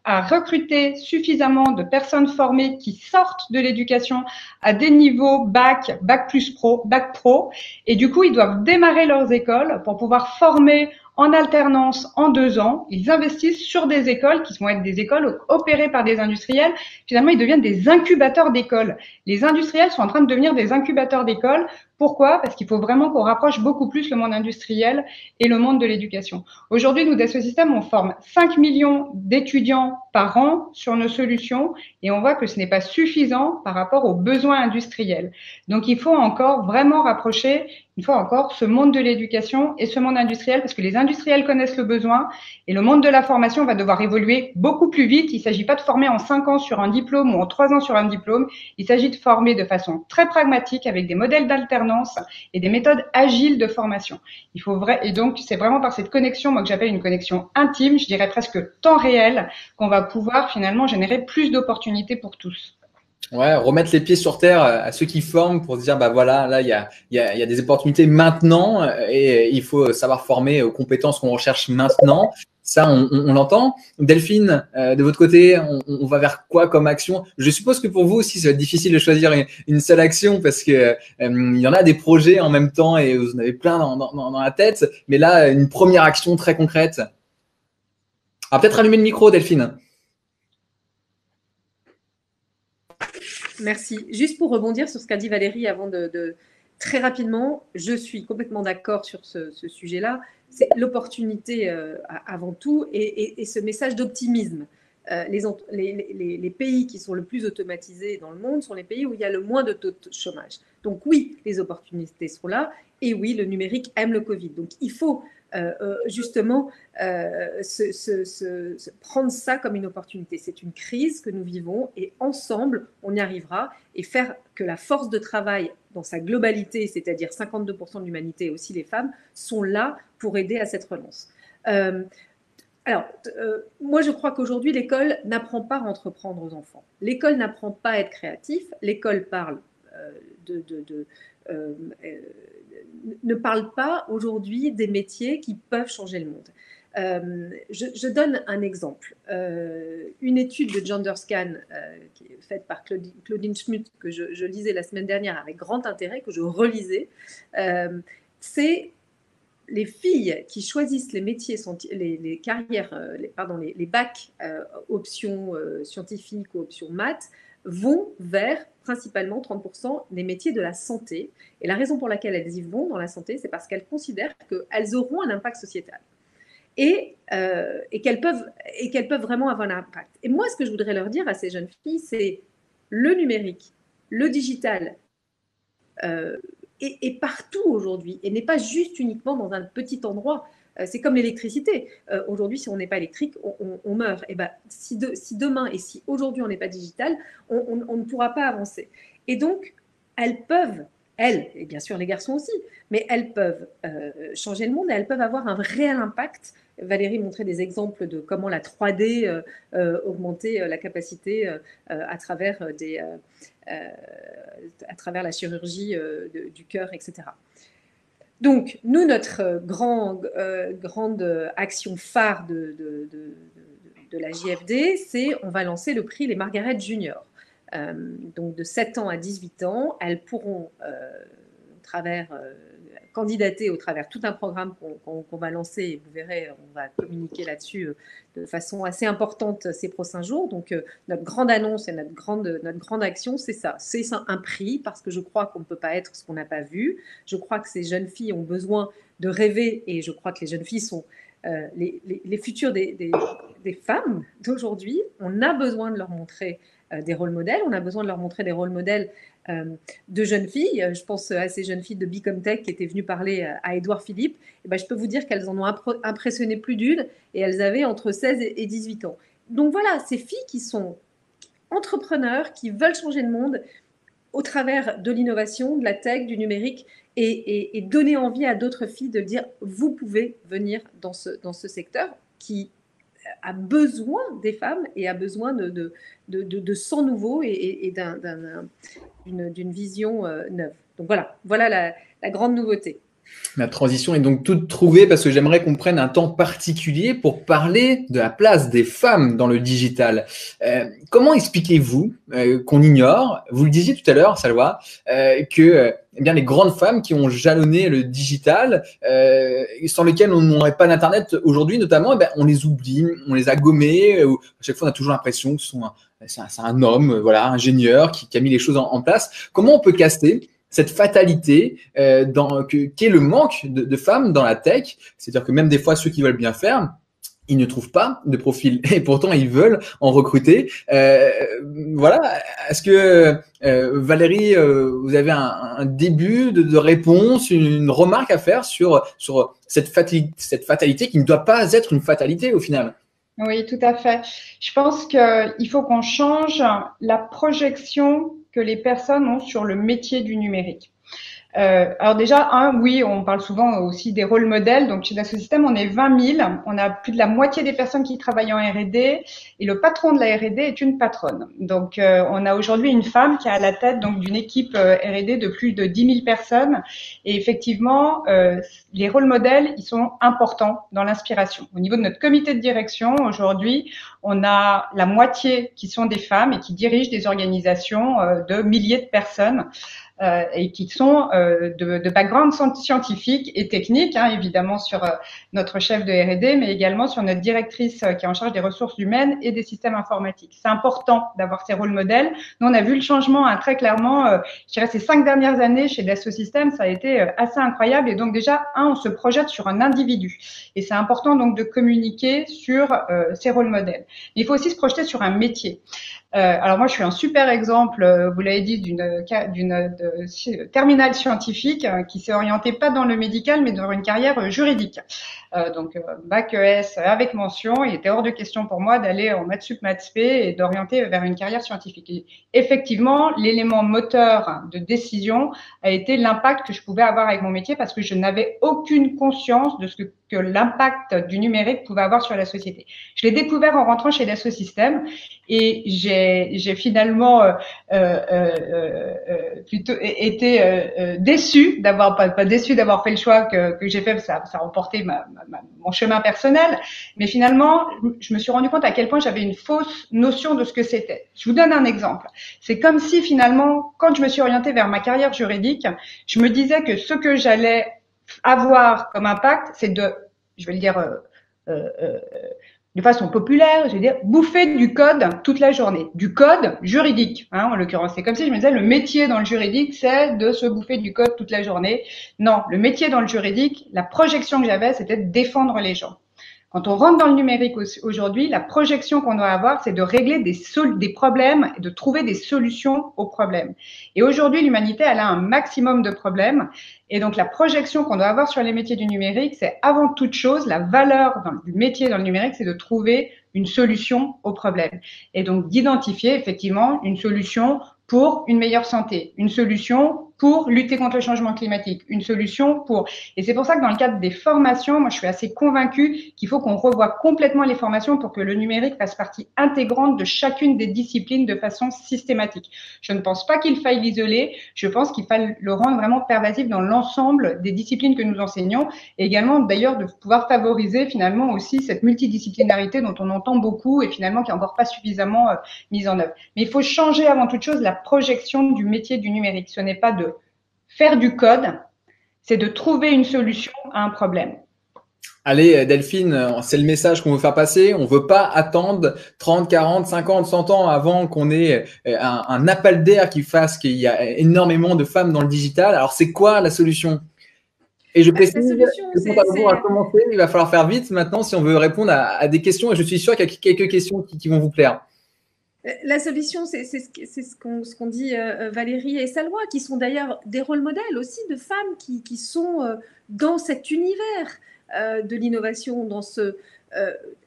à recruter suffisamment de personnes formées qui sortent de l'éducation à des niveaux bac, bac plus pro, bac pro. Et du coup, ils doivent démarrer leurs écoles pour pouvoir former en alternance en deux ans. Ils investissent sur des écoles qui vont être des écoles opérées par des industriels. Finalement, ils deviennent des incubateurs d'écoles. Les industriels sont en train de devenir des incubateurs d'écoles. Pourquoi? Parce qu'il faut vraiment qu'on rapproche beaucoup plus le monde industriel et le monde de l'éducation. Aujourd'hui, nous, d'Assosystème, on forme cinq millions d'étudiants par an sur nos solutions et on voit que ce n'est pas suffisant par rapport aux besoins industriels. Donc, il faut encore vraiment rapprocher, une fois encore, ce monde de l'éducation et ce monde industriel parce que les industriels connaissent le besoin et le monde de la formation va devoir évoluer beaucoup plus vite. Il ne s'agit pas de former en cinq ans sur un diplôme ou en trois ans sur un diplôme. Il s'agit de former de façon très pragmatique avec des modèles d'alternance et des méthodes agiles de formation. Il faut vrai, et donc, c'est vraiment par cette connexion, moi que j'appelle une connexion intime, je dirais presque temps réel, qu'on va pouvoir finalement générer plus d'opportunités pour tous. Ouais, remettre les pieds sur terre à ceux qui forment pour se dire, bah voilà, là, il y a, il y a, il y a des opportunités maintenant et il faut savoir former aux compétences qu'on recherche maintenant. Ça, on, on, on l'entend. Delphine, euh, de votre côté, on, on va vers quoi comme action? Je suppose que pour vous aussi, ça va être difficile de choisir une, une seule action parce que euh, il y en a des projets en même temps et vous en avez plein dans, dans, dans la tête. Mais là, une première action très concrète. Ah, peut-être allumer le micro, Delphine. Merci. Juste pour rebondir sur ce qu'a dit Valérie avant de, de… Très rapidement, je suis complètement d'accord sur ce, ce sujet-là. C'est l'opportunité euh, avant tout et, et, et ce message d'optimisme. Euh, les, les, les, les pays qui sont le plus automatisés dans le monde sont les pays où il y a le moins de taux de chômage. Donc oui, les opportunités sont là et oui, le numérique aime le Covid. Donc il faut euh, euh, justement euh, se, se, se, se prendre ça comme une opportunité. C'est une crise que nous vivons et ensemble, on y arrivera et faire que la force de travail dans sa globalité, c'est-à-dire cinquante-deux pour cent de l'humanité et aussi les femmes, sont là pour aider à cette relance. Euh, alors, euh, moi, je crois qu'aujourd'hui, l'école n'apprend pas à entreprendre aux enfants. L'école n'apprend pas à être créatif. L'école parle euh, de, de, de euh, euh, ne parle pas aujourd'hui des métiers qui peuvent changer le monde. Euh, je, je donne un exemple. Euh, une étude de GenderScan euh, qui est faite par Claudine, Claudine Schmutt, que je, je lisais la semaine dernière avec grand intérêt, que je relisais, euh, c'est les filles qui choisissent les métiers, les, les carrières, les, pardon, les, les bacs euh, options euh, scientifiques ou options maths, vont vers principalement trente pour cent des métiers de la santé. Et la raison pour laquelle elles y vont dans la santé, c'est parce qu'elles considèrent qu'elles auront un impact sociétal. Et, euh, et qu'elles peuvent, et qu'elles peuvent vraiment avoir un impact. Et moi, ce que je voudrais leur dire à ces jeunes filles, c'est le numérique, le digital, euh, est, est partout aujourd'hui, et n'est pas juste uniquement dans un petit endroit. Euh, c'est comme l'électricité. Euh, aujourd'hui, si on n'est pas électrique, on, on, on meurt. Et ben, si, de, si demain et si aujourd'hui on n'est pas digital, on, on, on ne pourra pas avancer. Et donc, elles peuvent, elles, et bien sûr les garçons aussi, mais elles peuvent euh, changer le monde et elles peuvent avoir un réel impact. Valérie montrait des exemples de comment la trois D euh, euh, augmentait euh, la capacité euh, à travers des, euh, euh, à travers la chirurgie euh, de, du cœur, et cetera. Donc, nous, notre grand, euh, grande action phare de, de, de, de, de la J F D, c'est on va lancer le prix Les Margaret Junior. Euh, donc, de sept ans à dix-huit ans, elles pourront euh, travers, euh, candidater au travers tout un programme qu'on qu'on, qu'on va lancer, et vous verrez, on va communiquer là-dessus euh, de façon assez importante ces prochains jours. Donc, euh, notre grande annonce et notre grande, notre grande action, c'est ça. C'est un prix, parce que je crois qu'on ne peut pas être ce qu'on n'a pas vu. Je crois que ces jeunes filles ont besoin de rêver, et je crois que les jeunes filles sont euh, les, les, les futures des, des, des femmes d'aujourd'hui. On a besoin de leur montrer euh, des rôles modèles, on a besoin de leur montrer des rôles modèles Euh, de jeunes filles. Je pense à ces jeunes filles de Bicomtech qui étaient venues parler à Édouard Philippe. Et ben, je peux vous dire qu'elles en ont impressionné plus d'une, et elles avaient entre seize et dix-huit ans. Donc voilà, ces filles qui sont entrepreneurs, qui veulent changer le monde au travers de l'innovation, de la tech, du numérique, et, et, et donner envie à d'autres filles de dire vous pouvez venir dans ce, dans ce secteur qui a besoin des femmes et a besoin de, de, de, de, de sang nouveau et, et, et d'un, d'un, d'une, d'une vision euh, neuve. Donc voilà, voilà la, la grande nouveauté. Ma transition est donc toute trouvée parce que j'aimerais qu'on prenne un temps particulier pour parler de la place des femmes dans le digital. Euh, comment expliquez-vous euh, qu'on ignore, vous le disiez tout à l'heure, Salwa, euh, que euh, eh bien, les grandes femmes qui ont jalonné le digital, euh, sans lesquelles on n'aurait pas d'Internet aujourd'hui notamment, eh bien, on les oublie, on les a gommées. Ou, à chaque fois, on a toujours l'impression que ce sont un, c'est un, c'est un homme, voilà, ingénieur qui, qui a mis les choses en, en place. Comment on peut casser cette fatalité euh, dans, que, qu'est le manque de, de femmes dans la tech, c'est-à-dire que même des fois ceux qui veulent bien faire, ils ne trouvent pas de profil et pourtant ils veulent en recruter. Euh, voilà. Est-ce que euh, Valérie, euh, vous avez un, un début de, de réponse, une, une remarque à faire sur sur cette fatalité, cette fatalité qui ne doit pas être une fatalité au final? Oui, tout à fait. Je pense qu'il faut qu'on change la projection que les personnes ont sur le métier du numérique. Euh, alors déjà, un, oui, on parle souvent aussi des rôles modèles. Donc chez Dassault Systèmes, on est vingt mille, on a plus de la moitié des personnes qui travaillent en R et D, et le patron de la R et D est une patronne. Donc euh, on a aujourd'hui une femme qui est à la tête donc d'une équipe euh, R et D de plus de dix mille personnes. Et effectivement, euh, les rôles modèles, ils sont importants dans l'inspiration. Au niveau de notre comité de direction, aujourd'hui, on a la moitié qui sont des femmes et qui dirigent des organisations euh, de milliers de personnes. Euh, et qui sont euh, de, de background scientifique et technique, hein, évidemment sur euh, notre chef de R et D, mais également sur notre directrice euh, qui est en charge des ressources humaines et des systèmes informatiques. C'est important d'avoir ces rôles modèles. Nous, on a vu le changement hein, très clairement, euh, je dirais ces cinq dernières années chez Dassault Systèmes, ça a été euh, assez incroyable. Et donc déjà, un, on se projette sur un individu. Et c'est important donc de communiquer sur euh, ces rôles modèles. Mais il faut aussi se projeter sur un métier. Euh, alors moi, je suis un super exemple, euh, vous l'avez dit, d'une d'une de, terminale scientifique euh, qui s'est orientée pas dans le médical, mais dans une carrière euh, juridique. Euh, donc, euh, bac E S avec mention, il était hors de question pour moi d'aller en maths sup, maths spé et d'orienter vers une carrière scientifique. Et effectivement, l'élément moteur de décision a été l'impact que je pouvais avoir avec mon métier parce que je n'avais aucune conscience de ce que, que l'impact du numérique pouvait avoir sur la société. Je l'ai découvert en rentrant chez Dassault Systèmes et j'ai, j'ai finalement euh, euh, euh, plutôt été euh, euh, déçue d'avoir pas, pas déçue d'avoir fait le choix que, que j'ai fait, ça, ça a remporté ma, ma, mon chemin personnel, mais finalement je me suis rendu compte à quel point j'avais une fausse notion de ce que c'était. Je vous donne un exemple. C'est comme si finalement quand je me suis orientée vers ma carrière juridique, je me disais que ce que j'allais avoir comme impact, c'est de, je vais le dire euh, euh, euh, de façon populaire, je veux dire, bouffer du code toute la journée. Du code juridique, hein, en l'occurrence. C'est comme si je me disais, le métier dans le juridique, c'est de se bouffer du code toute la journée. Non, le métier dans le juridique, la projection que j'avais, c'était de défendre les gens. Quand on rentre dans le numérique aujourd'hui, la projection qu'on doit avoir, c'est de régler des, sol- des problèmes et de trouver des solutions aux problèmes. Et aujourd'hui, l'humanité, elle a un maximum de problèmes. Et donc, la projection qu'on doit avoir sur les métiers du numérique, c'est avant toute chose, la valeur dans, du métier dans le numérique, c'est de trouver une solution aux problèmes. Et donc, d'identifier effectivement une solution pour une meilleure santé, une solution pour lutter contre le changement climatique, une solution pour… Et c'est pour ça que dans le cadre des formations, moi je suis assez convaincue qu'il faut qu'on revoie complètement les formations pour que le numérique fasse partie intégrante de chacune des disciplines de façon systématique. Je ne pense pas qu'il faille l'isoler, je pense qu'il faille le rendre vraiment pervasif dans l'ensemble des disciplines que nous enseignons et également d'ailleurs de pouvoir favoriser finalement aussi cette multidisciplinarité dont on entend beaucoup et finalement qui n'est encore pas suffisamment euh, mise en œuvre. Mais il faut changer avant toute chose la projection du métier du numérique. Ce n'est pas de faire du code, c'est de trouver une solution à un problème. Allez, Delphine, c'est le message qu'on veut faire passer. On veut pas attendre trente, quarante, cinquante, cent ans avant qu'on ait un, un appel d'air qui fasse qu'il y a énormément de femmes dans le digital. Alors, c'est quoi la solution? Et je précise, le compte à rebours a commencé. Il va falloir faire vite maintenant si on veut répondre à, à des questions. Et je suis sûr qu'il y a quelques questions qui, qui vont vous plaire. La solution, c'est ce qu'on ce qu'on dit euh, Valérie et Salwa, qui sont d'ailleurs des rôles modèles aussi de femmes qui, qui sont euh, dans cet univers euh, de l'innovation. Dans ce, euh,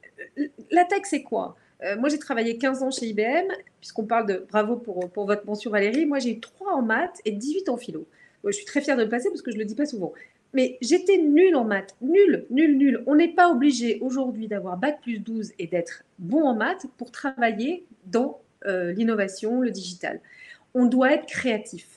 la tech, c'est quoi? euh, Moi, j'ai travaillé quinze ans chez I B M, puisqu'on parle de… Bravo pour, pour votre mention, Valérie. Moi, j'ai eu trois en maths et dix-huit en philo. Moi, je suis très fière de le passer parce que je ne le dis pas souvent. Mais j'étais nulle en maths, nulle, nulle, nulle. On n'est pas obligé aujourd'hui d'avoir bac plus douze et d'être bon en maths pour travailler dans euh, l'innovation, le digital. On doit être créatif.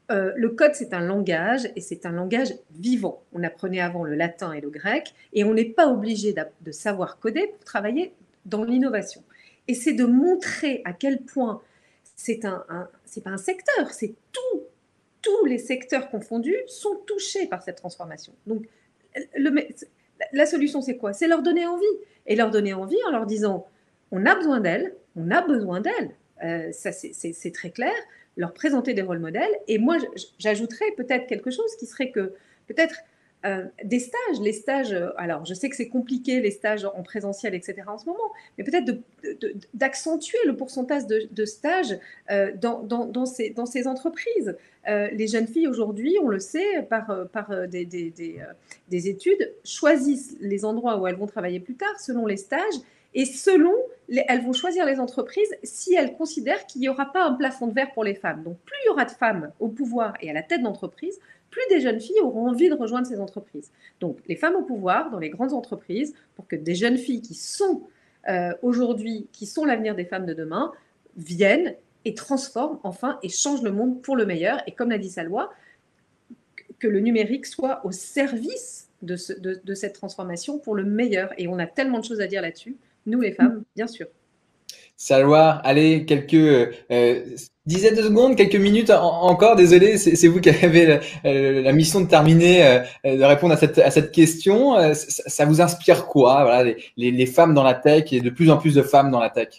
euh, le code, c'est un langage et c'est un langage vivant. On apprenait avant le latin et le grec et on n'est pas obligé de savoir coder pour travailler dans l'innovation. Et c'est de montrer à quel point c'est un, un c'est pas un secteur, c'est tout, tous les secteurs confondus sont touchés par cette transformation. Donc, le, la solution, c'est quoi? C'est leur donner envie. Et leur donner envie en leur disant, on a besoin d'elles, on a besoin d'elles. Euh, ça, c'est très clair. Leur présenter des rôles modèles. Et moi, j'ajouterais peut-être quelque chose qui serait que peut-être euh, des stages, les stages, alors je sais que c'est compliqué les stages en présentiel, et cetera en ce moment, mais peut-être d'accentuer le pourcentage de, de stages euh, dans, dans, dans, ces, dans ces entreprises. Euh, les jeunes filles aujourd'hui, on le sait, par, par des, des, des, des études, choisissent les endroits où elles vont travailler plus tard selon les stages. Et selon, les, elles vont choisir les entreprises si elles considèrent qu'il n'y aura pas un plafond de verre pour les femmes. Donc, plus il y aura de femmes au pouvoir et à la tête d'entreprise, plus des jeunes filles auront envie de rejoindre ces entreprises. Donc, les femmes au pouvoir dans les grandes entreprises, pour que des jeunes filles qui sont euh, aujourd'hui, qui sont l'avenir des femmes de demain, viennent et transforment enfin et changent le monde pour le meilleur. Et comme l'a dit Salwa, que le numérique soit au service de, ce, de, de cette transformation pour le meilleur. Et on a tellement de choses à dire là-dessus. Nous, les femmes, bien sûr. Salwa, allez, quelques euh, dizaines de secondes, quelques minutes en, encore. Désolé, c'est vous qui avez la, la mission de terminer, euh, de répondre à cette, à cette question. Euh, ça, ça vous inspire quoi, voilà, les, les, les femmes dans la tech et de plus en plus de femmes dans la tech?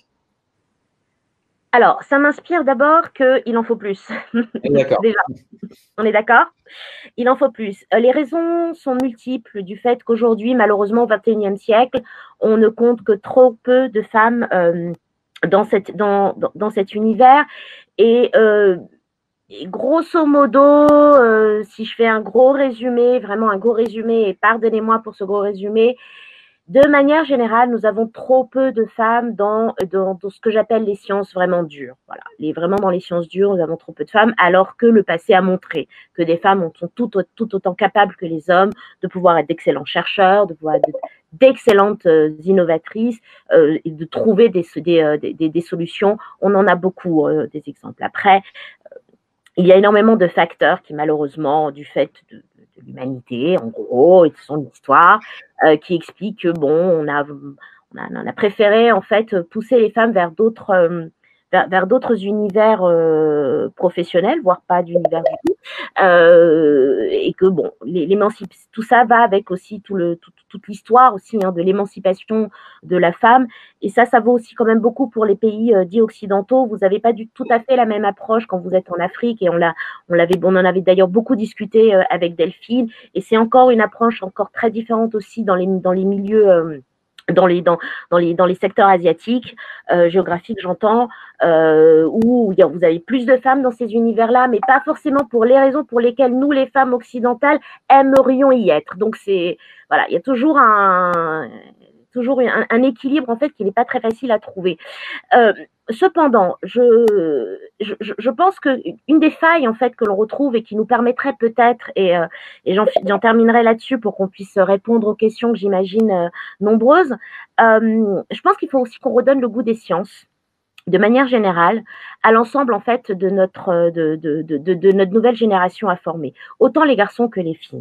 Alors, ça m'inspire d'abord qu'il en faut plus. D'accord. Déjà, on est d'accord? Il en faut plus. Les raisons sont multiples du fait qu'aujourd'hui, malheureusement, au vingt et unième siècle, on ne compte que trop peu de femmes euh, dans, cette, dans, dans, dans cet univers. Et, euh, et grosso modo, euh, si je fais un gros résumé, vraiment un gros résumé, et pardonnez-moi pour ce gros résumé, de manière générale, nous avons trop peu de femmes dans, dans, dans ce que j'appelle les sciences vraiment dures. Voilà, les, vraiment dans les sciences dures, nous avons trop peu de femmes, alors que le passé a montré que des femmes sont tout, tout autant capables que les hommes de pouvoir être d'excellents chercheurs, de pouvoir être d'excellentes euh, innovatrices euh, et de trouver des, des, euh, des, des solutions. On en a beaucoup euh, des exemples. Après, euh, il y a énormément de facteurs qui, malheureusement, du fait de de l'humanité, en gros, et de son histoire, euh, qui explique que, bon, on a, on, a, on a préféré, en fait, pousser les femmes vers d'autres euh, vers, vers d'autres univers euh, professionnels, voire pas d'univers du tout, euh, et que, bon, l'émancipation, tout ça va avec aussi tout le, tout, toute l'histoire aussi hein, de l'émancipation de la femme, et ça, ça vaut aussi quand même beaucoup pour les pays euh, dits occidentaux. Vous n'avez pas du tout à fait la même approche quand vous êtes en Afrique, et on l'a, on l'avait, on en avait d'ailleurs beaucoup discuté euh, avec Delphine, et c'est encore une approche encore très différente aussi dans les, dans les milieux euh, dans les, dans, dans, les, dans les secteurs asiatiques, euh, géographiques, j'entends, euh, où il y a, vous avez plus de femmes dans ces univers-là, mais pas forcément pour les raisons pour lesquelles nous, les femmes occidentales, aimerions y être. Donc, c'est, voilà, il y a toujours un, toujours un, un équilibre, en fait, qui n'est pas très facile à trouver. Euh, Cependant, je, je, je pense qu'une des failles en fait que l'on retrouve et qui nous permettrait peut-être, et, euh, et j'en terminerai là-dessus pour qu'on puisse répondre aux questions que j'imagine euh, nombreuses, euh, je pense qu'il faut aussi qu'on redonne le goût des sciences, de manière générale, à l'ensemble en fait de notre de, de, de, de, de notre nouvelle génération à former, autant les garçons que les filles.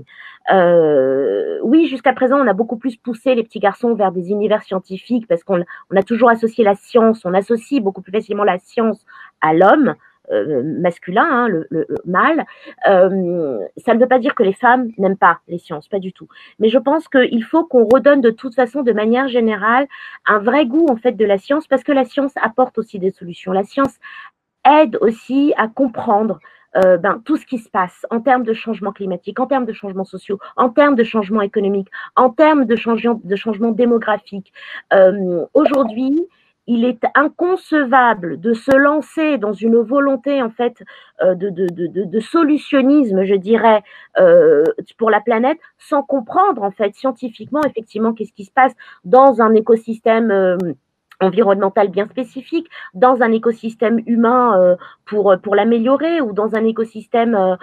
Euh, oui, jusqu'à présent, on a beaucoup plus poussé les petits garçons vers des univers scientifiques parce qu'on on a toujours associé la science, on associe beaucoup plus facilement la science à l'homme. Euh, masculin, hein, le, le, le mâle, euh, ça ne veut pas dire que les femmes n'aiment pas les sciences, pas du tout. Mais je pense qu'il faut qu'on redonne de toute façon, de manière générale, un vrai goût en fait de la science, parce que la science apporte aussi des solutions. La science aide aussi à comprendre euh, ben, tout ce qui se passe en termes de changement climatique, en termes de changements sociaux, en termes de changements économiques, en termes de changement, de changement démographique. Euh, aujourd'hui, il est inconcevable de se lancer dans une volonté en fait euh, de, de, de, de solutionnisme, je dirais, euh, pour la planète, sans comprendre en fait scientifiquement effectivement qu'est-ce qui se passe dans un écosystème euh, environnemental bien spécifique, dans un écosystème humain euh, pour, pour l'améliorer, ou dans un écosystème euh,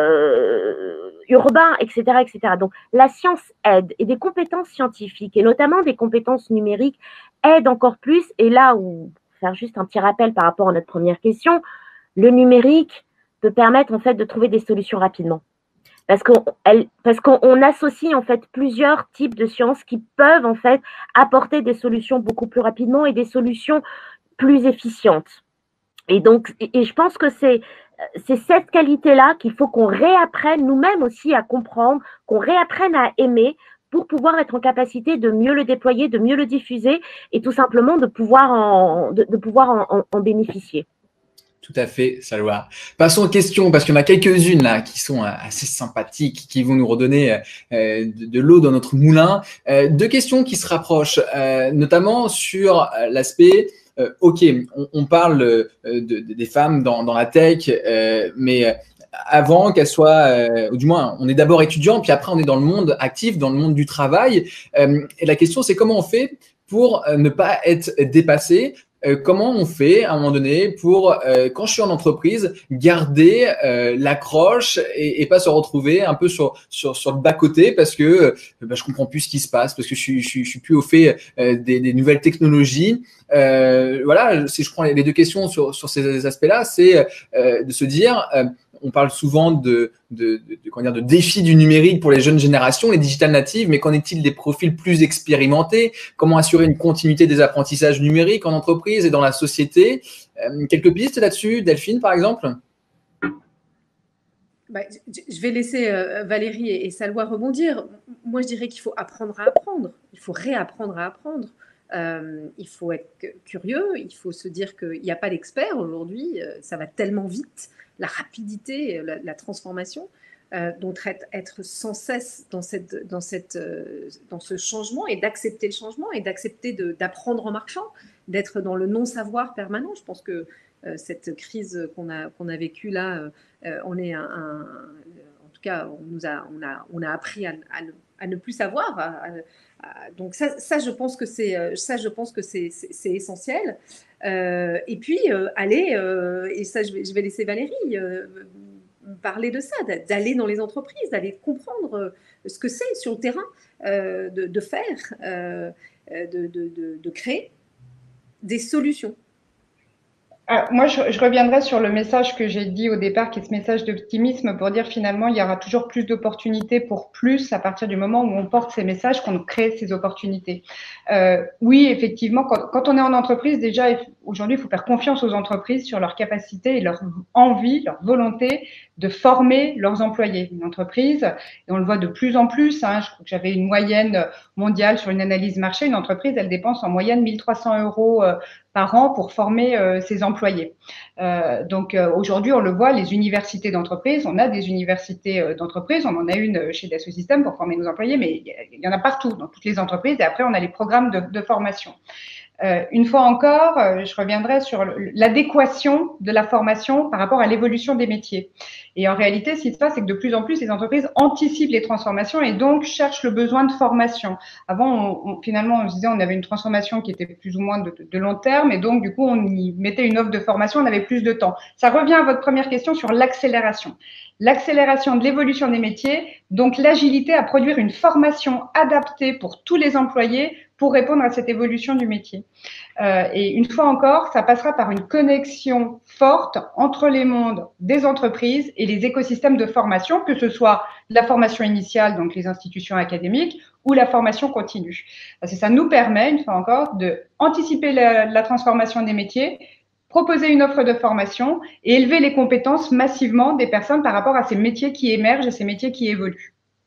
euh, urbain, et cetera, et cetera. Donc, la science aide, et des compétences scientifiques, et notamment des compétences numériques, aident encore plus. Et là où, faire juste un petit rappel par rapport à notre première question, le numérique, peut permettre en fait de trouver des solutions rapidement. Parce qu'on elle, parce qu'on associe en fait plusieurs types de sciences qui peuvent en fait apporter des solutions beaucoup plus rapidement et des solutions plus efficientes. Et donc, et, et je pense que c'est c'est cette qualité-là qu'il faut qu'on réapprenne nous-mêmes aussi à comprendre, qu'on réapprenne à aimer pour pouvoir être en capacité de mieux le déployer, de mieux le diffuser et tout simplement de pouvoir en, de, de pouvoir en, en, en bénéficier. Tout à fait, Salwa. Passons aux questions, parce qu'il y en a quelques-unes là qui sont assez sympathiques, qui vont nous redonner euh, de, de l'eau dans notre moulin. Euh, deux questions qui se rapprochent, euh, notamment sur l'aspect, euh, ok, on, on parle euh, de, de, des femmes dans, dans la tech, euh, mais avant qu'elles soient, euh, ou du moins, on est d'abord étudiant, puis après on est dans le monde actif, dans le monde du travail. Euh, et la question, c'est comment on fait pour euh, ne pas être dépassé. Euh, comment on fait à un moment donné pour, euh, quand je suis en entreprise, garder euh, l'accroche et, et pas se retrouver un peu sur sur sur le bas côté parce que euh, bah, je comprends plus ce qui se passe, parce que je suis je suis, je suis plus au fait euh, des, des nouvelles technologies. Euh, voilà, si je prends les deux questions sur sur ces aspects-là, c'est euh, de se dire, euh, on parle souvent de de, de, de, comment dire, de défis du numérique pour les jeunes générations, les digital natives, mais qu'en est-il des profils plus expérimentés? Comment assurer une continuité des apprentissages numériques en entreprise et dans la société? euh, Quelques pistes là-dessus, Delphine, par exemple? Bah, je vais laisser euh, Valérie et, et Salwa rebondir. Moi, je dirais qu'il faut apprendre à apprendre. Il faut réapprendre à apprendre. Euh, il faut être curieux. Il faut se dire qu'il n'y a pas d'expert aujourd'hui. Euh, ça va tellement vite. La rapidité, la, la transformation. Euh, donc, être, être sans cesse dans, cette, dans, cette, euh, dans ce changement et d'accepter le changement et d'accepter d'apprendre en marchant, d'être dans le non-savoir permanent. Je pense que euh, cette crise qu'on a, qu'on a vécue là, euh, on est un, un, en tout cas, on, nous a, on, a, on a appris à, à, ne, à ne plus savoir. À, à, à, donc ça, ça, je pense que c'est, ça, je pense que c'est, c'est, c'est essentiel. Euh, et puis, euh, aller, euh, et ça, je vais, je vais laisser Valérie euh, parler de ça, d'aller dans les entreprises, d'aller comprendre ce que c'est sur le terrain, euh, de, de faire, euh, de, de, de, de créer des solutions. Alors, moi, je, je reviendrai sur le message que j'ai dit au départ, qui est ce message d'optimisme, pour dire finalement, il y aura toujours plus d'opportunités pour plus à partir du moment où on porte ces messages, qu'on crée ces opportunités. Euh, oui, effectivement, quand, quand on est en entreprise, déjà, aujourd'hui, il faut faire confiance aux entreprises sur leur capacité et leur envie, leur volonté de former leurs employés. Une entreprise, et on le voit de plus en plus, hein, je crois que j'avais une moyenne mondiale sur une analyse marché, une entreprise, elle dépense en moyenne mille trois cents euros euh, par an pour former euh, ses employés. Euh, donc euh, aujourd'hui, on le voit, les universités d'entreprise, on a des universités euh, d'entreprise, on en a une chez Dassault Systèmes pour former nos employés, mais il y en a partout, dans toutes les entreprises, et après on a les programmes de, de formation. Euh, une fois encore, euh, je reviendrai sur l'adéquation de la formation par rapport à l'évolution des métiers. Et en réalité, ce qui se passe, c'est que de plus en plus, les entreprises anticipent les transformations et donc cherchent le besoin de formation. Avant, on, on, finalement, on se disait on avait une transformation qui était plus ou moins de, de long terme et donc, du coup, on y mettait une offre de formation, on avait plus de temps. Ça revient à votre première question sur l'accélération. L'accélération de l'évolution des métiers, donc l'agilité à produire une formation adaptée pour tous les employés pour répondre à cette évolution du métier. Euh, et une fois encore, ça passera par une connexion forte entre les mondes des entreprises et les écosystèmes de formation, que ce soit la formation initiale, donc les institutions académiques, ou la formation continue. Parce que ça nous permet, une fois encore, d'anticiper la, la transformation des métiers, proposer une offre de formation et élever les compétences massivement des personnes par rapport à ces métiers qui émergent et ces métiers qui évoluent.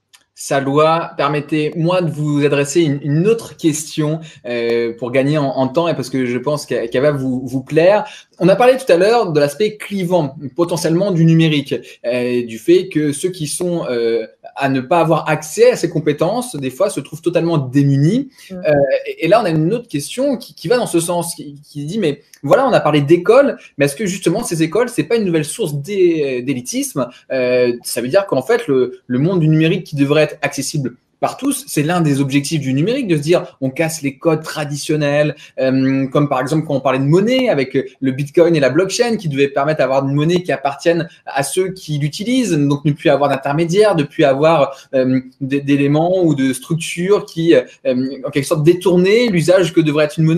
Salwa, permettez-moi de vous adresser une, une autre question euh, pour gagner en, en temps et parce que je pense qu'elle qu'elle va vous, vous plaire. On a parlé tout à l'heure de l'aspect clivant, potentiellement du numérique, euh, du fait que ceux qui sont euh, à ne pas avoir accès à ces compétences, des fois, se trouvent totalement démunis. Mmh. Euh, et, et là, on a une autre question qui, qui va dans ce sens, qui, qui dit, mais voilà, on a parlé d'écoles, mais est-ce que justement ces écoles, c'est pas une nouvelle source d'élitisme? euh, Ça veut dire qu'en fait, le, le monde du numérique qui devrait être accessible par tous, c'est l'un des objectifs du numérique, de se dire on casse les codes traditionnels, euh, comme par exemple quand on parlait de monnaie avec le Bitcoin et la blockchain qui devaient permettre d'avoir une monnaie qui appartienne à ceux qui l'utilisent, donc ne plus avoir d'intermédiaires, ne plus avoir euh, d'éléments ou de structures qui, euh, en quelque sorte, détournaient l'usage que devrait être une monnaie.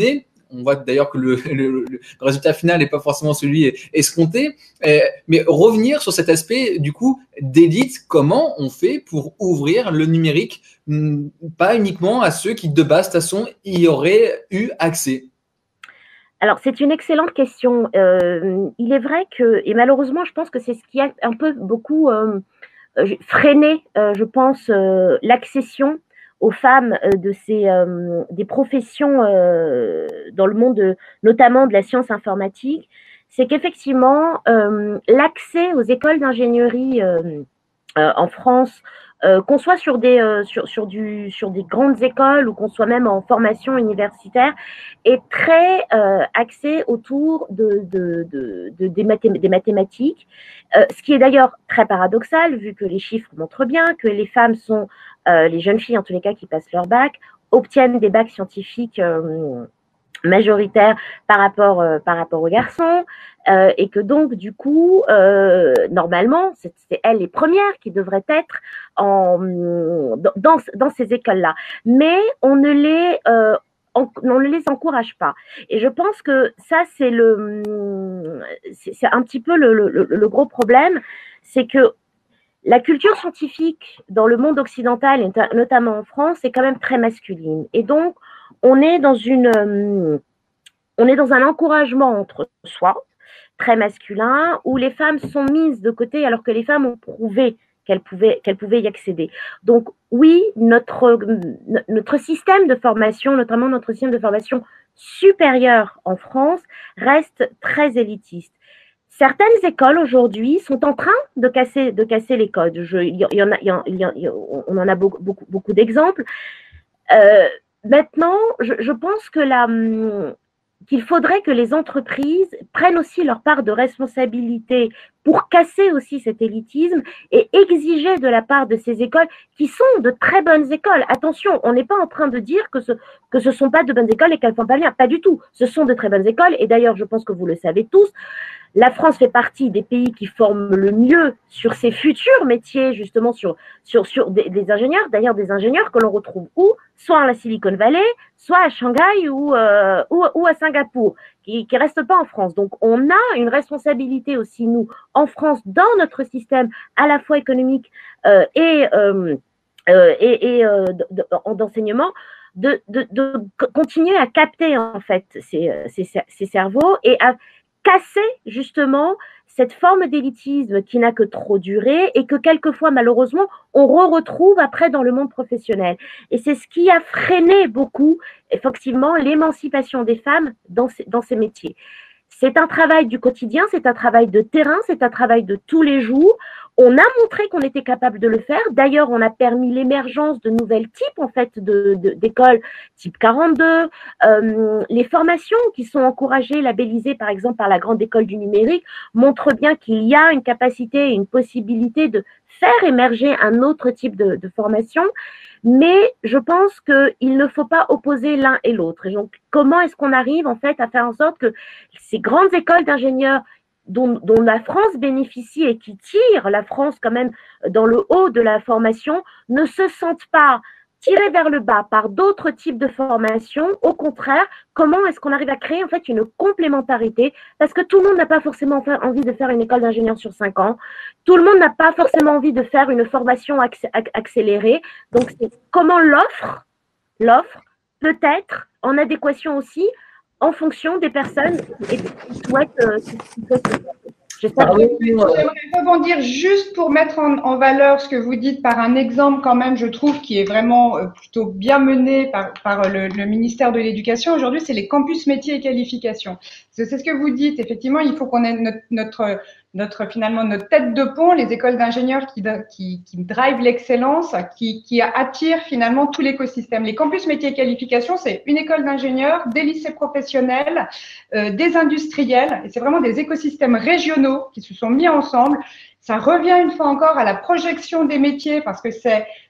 on voit d'ailleurs que le, le, le résultat final n'est pas forcément celui escompté. Euh, mais revenir sur cet aspect, du coup, d'élite, comment on fait pour ouvrir le numérique, pas uniquement à ceux qui, de base, de toute façon, y auraient eu accès? Alors, c'est une excellente question. Euh, il est vrai que, et malheureusement, je pense que c'est ce qui a un peu beaucoup euh, freiné, euh, je pense, euh, l'accession aux femmes euh, de ces, euh, des professions euh, dans le monde, de, notamment de la science informatique, c'est qu'effectivement, euh, l'accès aux écoles d'ingénierie euh, euh, en France, Euh, qu'on soit sur des, euh, sur, sur, du, sur des grandes écoles ou qu'on soit même en formation universitaire, est très euh, axé autour de, de, de, de, des, mathém des mathématiques, euh, ce qui est d'ailleurs très paradoxal, vu que les chiffres montrent bien que les femmes sont, euh, les jeunes filles en tous les cas qui passent leur bac, obtiennent des bacs scientifiques euh, majoritaires par rapport, euh, par rapport aux garçons, euh, et que donc du coup, euh, normalement, c'est elles les premières qui devraient être en, dans, dans ces écoles-là. Mais on ne les, euh, on, on ne les encourage pas. Et je pense que ça, c'est le, c'est un petit peu le, le, le gros problème, c'est que la culture scientifique dans le monde occidental, et notamment en France, est quand même très masculine. Et donc, on est dans une, on est dans un encouragement entre soi, très masculin, où les femmes sont mises de côté alors que les femmes ont prouvé qu'elles pouvaient, qu'elles pouvaient y accéder. Donc oui, notre, notre système de formation, notamment notre système de formation supérieure en France, reste très élitiste. Certaines écoles aujourd'hui sont en train de casser, de casser les codes. Je, il y en a, il y en, il y en, on en a beaucoup, beaucoup, beaucoup d'exemples. Euh, maintenant, je, je pense que la qu'il faudrait que les entreprises prennent aussi leur part de responsabilité pour casser aussi cet élitisme et exiger de la part de ces écoles qui sont de très bonnes écoles. Attention, on n'est pas en train de dire que ce que ce sont pas de bonnes écoles et qu'elles font pas bien. Pas du tout. Ce sont de très bonnes écoles et d'ailleurs, je pense que vous le savez tous, la France fait partie des pays qui forment le mieux sur ces futurs métiers, justement sur, sur, sur des, des ingénieurs, d'ailleurs des ingénieurs que l'on retrouve où? Soit à la Silicon Valley, soit à Shanghai ou, euh, ou, ou à Singapour, qui ne restent pas en France. Donc, on a une responsabilité aussi, nous, en France, dans notre système à la fois économique euh, et, euh, euh, et, et euh, d'enseignement, de, de, de continuer à capter, en fait, ces, ces, ces cerveaux et à casser justement cette forme d'élitisme qui n'a que trop duré et que quelquefois, malheureusement, on re-retrouve après dans le monde professionnel. Et c'est ce qui a freiné beaucoup, effectivement, l'émancipation des femmes dans ces, dans ces métiers. C'est un travail du quotidien, c'est un travail de terrain, c'est un travail de tous les jours. On a montré qu'on était capable de le faire. D'ailleurs, on a permis l'émergence de nouvelles types en fait de, de, d'écoles type quarante-deux. Euh, les formations qui sont encouragées, labellisées par exemple par la Grande École du Numérique, montrent bien qu'il y a une capacité et une possibilité de faire émerger un autre type de, de formation. Mais je pense qu'il ne faut pas opposer l'un et l'autre. Et donc, comment est-ce qu'on arrive en fait à faire en sorte que ces grandes écoles d'ingénieurs Dont, dont la France bénéficie et qui tirent la France quand même dans le haut de la formation, ne se sentent pas tirés vers le bas par d'autres types de formations. Au contraire, comment est-ce qu'on arrive à créer en fait une complémentarité? Parce que tout le monde n'a pas forcément envie de faire une école d'ingénieur sur cinq ans. Tout le monde n'a pas forcément envie de faire une formation accélérée. Donc, c'est comment l'offre, l'offre peut être en adéquation aussi en fonction des personnes et qui souhaitent. Euh, qui souhaitent J'espère que... J'aimerais rebondir juste pour mettre en, en valeur ce que vous dites par un exemple quand même, je trouve, qui est vraiment plutôt bien mené par, par le, le ministère de l'Éducation. Aujourd'hui, c'est les campus métiers et qualifications. C'est ce que vous dites. Effectivement, il faut qu'on ait notre, notre, notre, finalement, notre tête de pont, les écoles d'ingénieurs qui, qui, qui drive l'excellence, qui, qui attirent finalement tout l'écosystème. Les campus métiers et qualifications, c'est une école d'ingénieurs, des lycées professionnels, euh, des industriels, et c'est vraiment des écosystèmes régionaux qui se sont mis ensemble. Ça revient une fois encore à la projection des métiers parce que c'est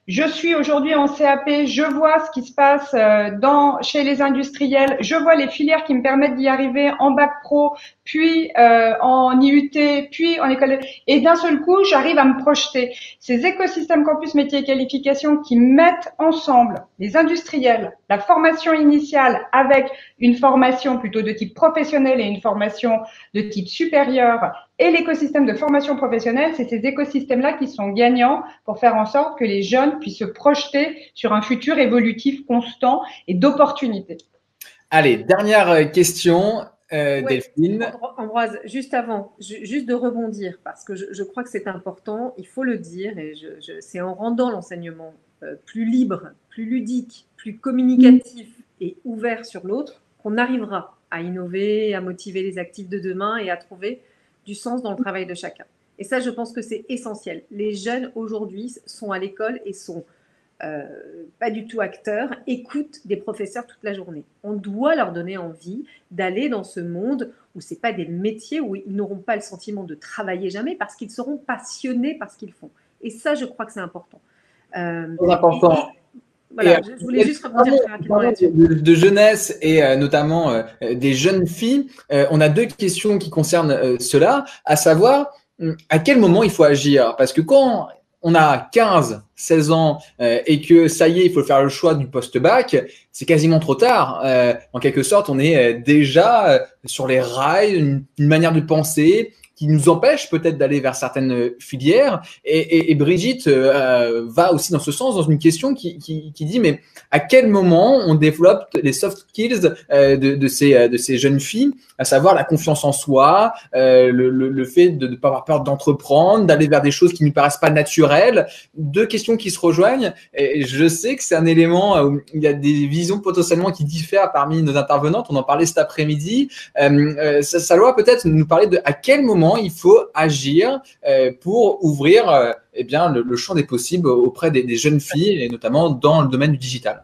Je suis aujourd'hui en C A P, je vois ce qui se passe dans, chez les industriels, je vois les filières qui me permettent d'y arriver en bac pro, puis euh, en I U T, puis en école de... Et d'un seul coup, j'arrive à me projeter. Ces écosystèmes campus métiers et qualifications qui mettent ensemble les industriels, la formation initiale avec une formation plutôt de type professionnel et une formation de type supérieur, et l'écosystème de formation professionnelle, c'est ces écosystèmes-là qui sont gagnants pour faire en sorte que les jeunes puissent se projeter sur un futur évolutif constant et d'opportunités. Allez, dernière question, euh, ouais, Delphine. Ambroise, juste avant, juste de rebondir, parce que je, je crois que c'est important, il faut le dire, et je, je, c'est en rendant l'enseignement euh, plus libre, plus ludique, plus communicatif et ouvert sur l'autre qu'on arrivera à innover, à motiver les actifs de demain et à trouver du sens dans le travail de chacun. Et ça, je pense que c'est essentiel. Les jeunes aujourd'hui sont à l'école et sont euh, pas du tout acteurs, écoutent des professeurs toute la journée. On doit leur donner envie d'aller dans ce monde où c'est pas des métiers où ils n'auront pas le sentiment de travailler jamais parce qu'ils seront passionnés par ce qu'ils font. Et ça, je crois que c'est important. Euh, c'est important. Et, et, Voilà, je voulais juste rebondir très rapidement là-dessus. De, de jeunesse et euh, notamment euh, des jeunes filles, euh, on a deux questions qui concernent euh, cela, à savoir à quel moment il faut agir. Parce que quand on a quinze, seize ans euh, et que ça y est, il faut faire le choix du post-bac, c'est quasiment trop tard. Euh, en quelque sorte, on est déjà euh, sur les rails, une, une manière de penser qui nous empêche peut-être d'aller vers certaines filières. Et, et, et Brigitte euh, va aussi dans ce sens, dans une question qui, qui, qui dit, mais à quel moment on développe les soft skills euh, de, de, ces, de ces jeunes filles, à savoir la confiance en soi, euh, le, le, le fait de ne pas avoir peur d'entreprendre, d'aller vers des choses qui ne paraissent pas naturelles. Deux questions qui se rejoignent. Et je sais que c'est un élément où il y a des visions potentiellement qui diffèrent parmi nos intervenantes. On en parlait cet après-midi. Euh, euh, ça, ça doit peut-être nous parler de à quel moment il faut agir euh, pour ouvrir euh, eh bien, le, le champ des possibles auprès des, des jeunes filles et notamment dans le domaine du digital.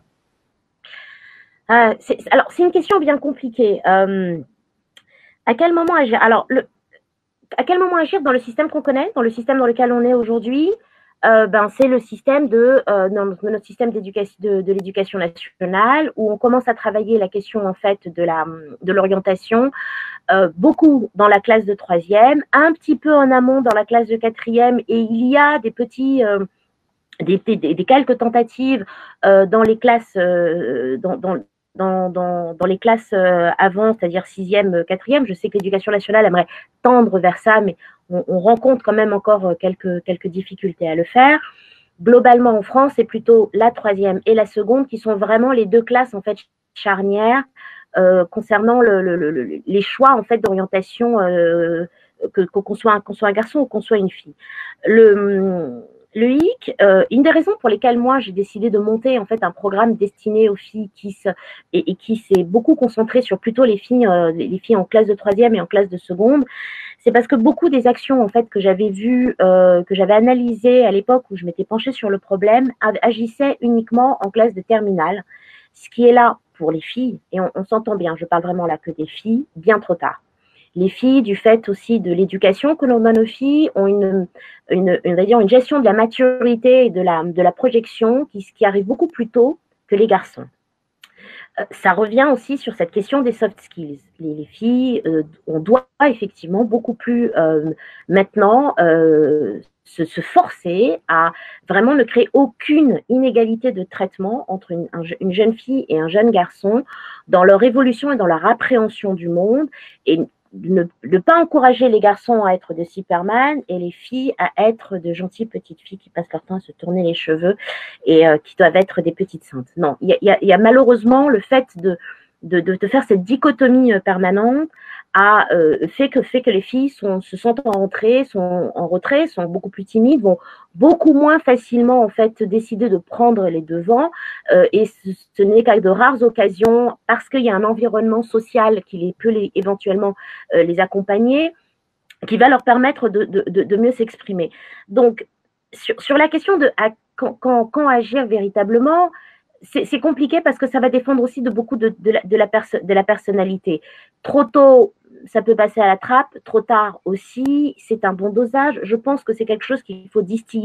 Euh, c'est, alors, c'est une question bien compliquée. Euh, à quel moment agir? Alors, le, à quel moment agir dans le système qu'on connaît, dans le système dans lequel on est aujourd'hui? Euh, ben, c'est le système de euh, notre, notre système d'éducation de, de l'éducation nationale où on commence à travailler la question en fait de la de l'orientation euh, beaucoup dans la classe de troisième, un petit peu en amont dans la classe de quatrième, et il y a des petits euh, des, des, des quelques tentatives euh, dans les classes euh, dans, dans Dans, dans, dans les classes euh, avant, c'est-à-dire sixième, quatrième. Je sais que l'éducation nationale aimerait tendre vers ça, mais on, on rencontre quand même encore quelques, quelques difficultés à le faire. Globalement, en France, c'est plutôt la troisième et la seconde qui sont vraiment les deux classes en fait charnières euh, concernant le, le, le, les choix en fait d'orientation, euh, que, qu'on soit, qu'on soit un garçon ou qu'on soit une fille. Le Le I C, euh, une des raisons pour lesquelles moi j'ai décidé de monter en fait un programme destiné aux filles qui se, et, et qui s'est beaucoup concentré sur plutôt les filles, euh, les filles en classe de troisième et en classe de seconde, c'est parce que beaucoup des actions en fait que j'avais vues, euh, que j'avais analysées à l'époque où je m'étais penchée sur le problème, agissaient uniquement en classe de terminale, ce qui est là pour les filles, et on, on s'entend bien, je parle vraiment là que des filles, bien trop tard. Les filles, du fait aussi de l'éducation que l'on donne aux filles, ont une, une, une, une, une gestion de la maturité et de la, de la projection qui, qui arrive beaucoup plus tôt que les garçons. Euh, ça revient aussi sur cette question des soft skills. Les, les filles, euh, on doit effectivement beaucoup plus euh, maintenant euh, se, se forcer à vraiment ne créer aucune inégalité de traitement entre une, un, une jeune fille et un jeune garçon dans leur évolution et dans leur appréhension du monde, et ne, ne pas encourager les garçons à être des Superman et les filles à être de gentilles petites filles qui passent leur temps à se tourner les cheveux et euh, qui doivent être des petites saintes. Non, il y a, y a malheureusement le fait de, de, de, de faire cette dichotomie permanente a euh, fait, que, fait que les filles sont, se sentent en retrait, sont en retrait, sont beaucoup plus timides, vont beaucoup moins facilement en fait décider de prendre les devants euh, et ce, ce n'est qu'à de rares occasions, parce qu'il y a un environnement social qui les, peut les, éventuellement euh, les accompagner, qui va leur permettre de, de, de, de mieux s'exprimer. Donc, sur, sur la question de à, quand, quand, quand agir véritablement, c'est compliqué parce que ça va dépendre aussi de beaucoup de, de, la, de, la, perso de la personnalité. Trop tôt, ça peut passer à la trappe, trop tard aussi, c'est un bon dosage. Je pense que c'est quelque chose qu'il faut distiller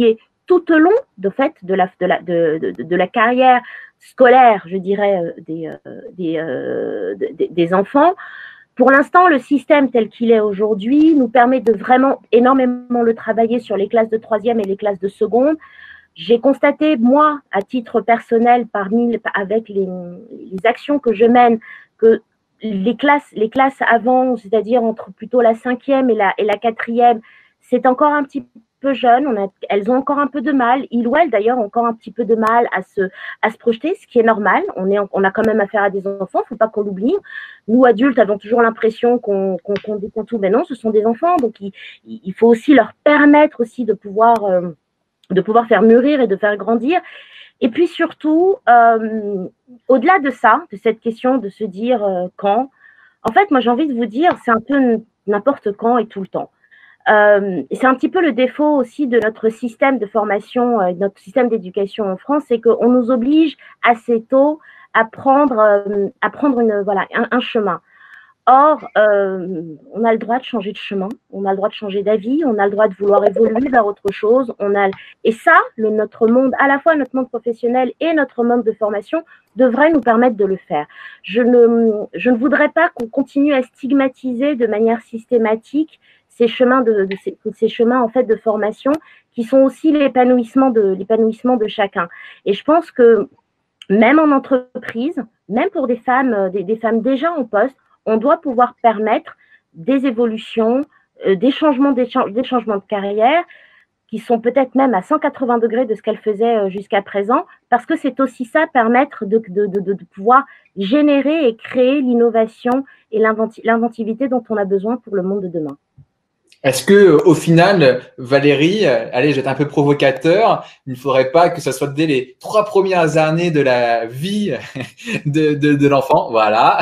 tout au long de, fait, de, la, de, la, de, de, de la carrière scolaire, je dirais, des, des, euh, des, des enfants. Pour l'instant, le système tel qu'il est aujourd'hui nous permet de vraiment énormément le travailler sur les classes de troisième et les classes de seconde. J'ai constaté, moi, à titre personnel, parmi, avec les, les actions que je mène, que les classes, les classes avant, c'est-à-dire entre plutôt la cinquième et la, et la quatrième, c'est encore un petit peu jeune, on a, elles ont encore un peu de mal, ils ou elles d'ailleurs ont encore un petit peu de mal à se, à se projeter, ce qui est normal, on, est, on a quand même affaire à des enfants, il ne faut pas qu'on l'oublie. Nous, adultes, avons toujours l'impression qu'on qu'on, qu'on décompte tout, mais non, ce sont des enfants, donc il, il faut aussi leur permettre aussi de pouvoir, euh, de pouvoir faire mûrir et de faire grandir. Et puis surtout, euh, au-delà de ça, de cette question de se dire euh, quand, en fait, moi j'ai envie de vous dire, c'est un peu n'importe quand et tout le temps. Euh, c'est un petit peu le défaut aussi de notre système de formation, euh, notre système d'éducation en France, c'est qu'on nous oblige assez tôt à prendre, euh, à prendre une, voilà, un, un chemin. Or, euh, on a le droit de changer de chemin, on a le droit de changer d'avis, on a le droit de vouloir évoluer vers autre chose. On a... Et ça, le, notre monde, à la fois notre monde professionnel et notre monde de formation, devrait nous permettre de le faire. Je ne, je ne voudrais pas qu'on continue à stigmatiser de manière systématique ces chemins de, de, ces, ces chemins en fait de formation qui sont aussi l'épanouissement de, l'épanouissement de chacun. Et je pense que même en entreprise, même pour des femmes, des, des femmes déjà en poste, on doit pouvoir permettre des évolutions, euh, des changements, des, cha des changements de carrière qui sont peut-être même à cent quatre-vingts degrés de ce qu'elle faisait euh, jusqu'à présent, parce que c'est aussi ça, permettre de, de, de, de pouvoir générer et créer l'innovation et l'inventivité dont on a besoin pour le monde de demain. Est-ce que, au final, Valérie, allez, je vais être un peu provocateur, il ne faudrait pas que ce soit dès les trois premières années de la vie de, de, de l'enfant, voilà.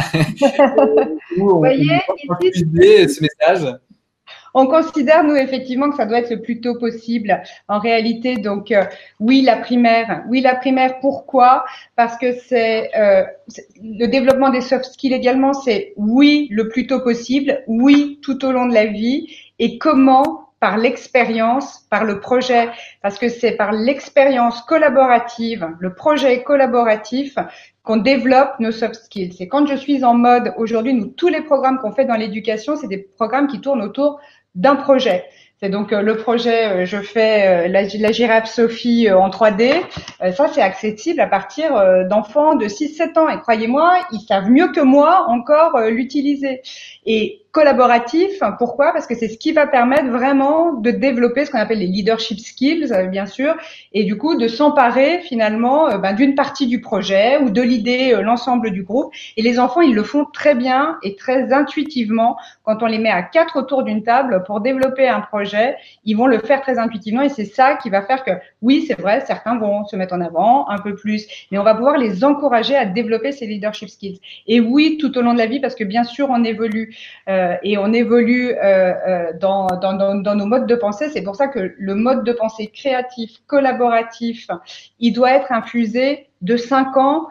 Où on, Vous voyez, on ici, ce message. On considère, nous, effectivement, que ça doit être le plus tôt possible. En réalité, donc, euh, oui, la primaire. Oui, la primaire, pourquoi? Parce que c'est euh, le développement des soft skills également, c'est oui, le plus tôt possible, oui, tout au long de la vie. Et comment? Par l'expérience, par le projet, parce que c'est par l'expérience collaborative, le projet collaboratif, qu'on développe nos soft skills. Et quand je suis en mode, aujourd'hui, nous, tous les programmes qu'on fait dans l'éducation, c'est des programmes qui tournent autour d'un projet. C'est donc euh, le projet, euh, je fais euh, la, la girafe Sophie euh, en trois D. Euh, ça, c'est accessible à partir euh, d'enfants de six sept ans. Et croyez-moi, ils savent mieux que moi encore euh, l'utiliser. Et collaboratif, pourquoi? Parce que c'est ce qui va permettre vraiment de développer ce qu'on appelle les leadership skills, euh, bien sûr, et du coup de s'emparer finalement euh, ben, d'une partie du projet ou de l'idée, euh, l'ensemble du groupe. Et les enfants, ils le font très bien et très intuitivement quand on les met à quatre autour d'une table pour développer un projet. Ils vont le faire très intuitivement et c'est ça qui va faire que, oui, c'est vrai, certains vont se mettre en avant un peu plus, mais on va pouvoir les encourager à développer ces leadership skills. Et oui, tout au long de la vie, parce que bien sûr, on évolue. Euh, et on évolue euh, euh, dans, dans, dans, dans nos modes de pensée. C'est pour ça que le mode de pensée créatif, collaboratif, il doit être infusé de cinq ans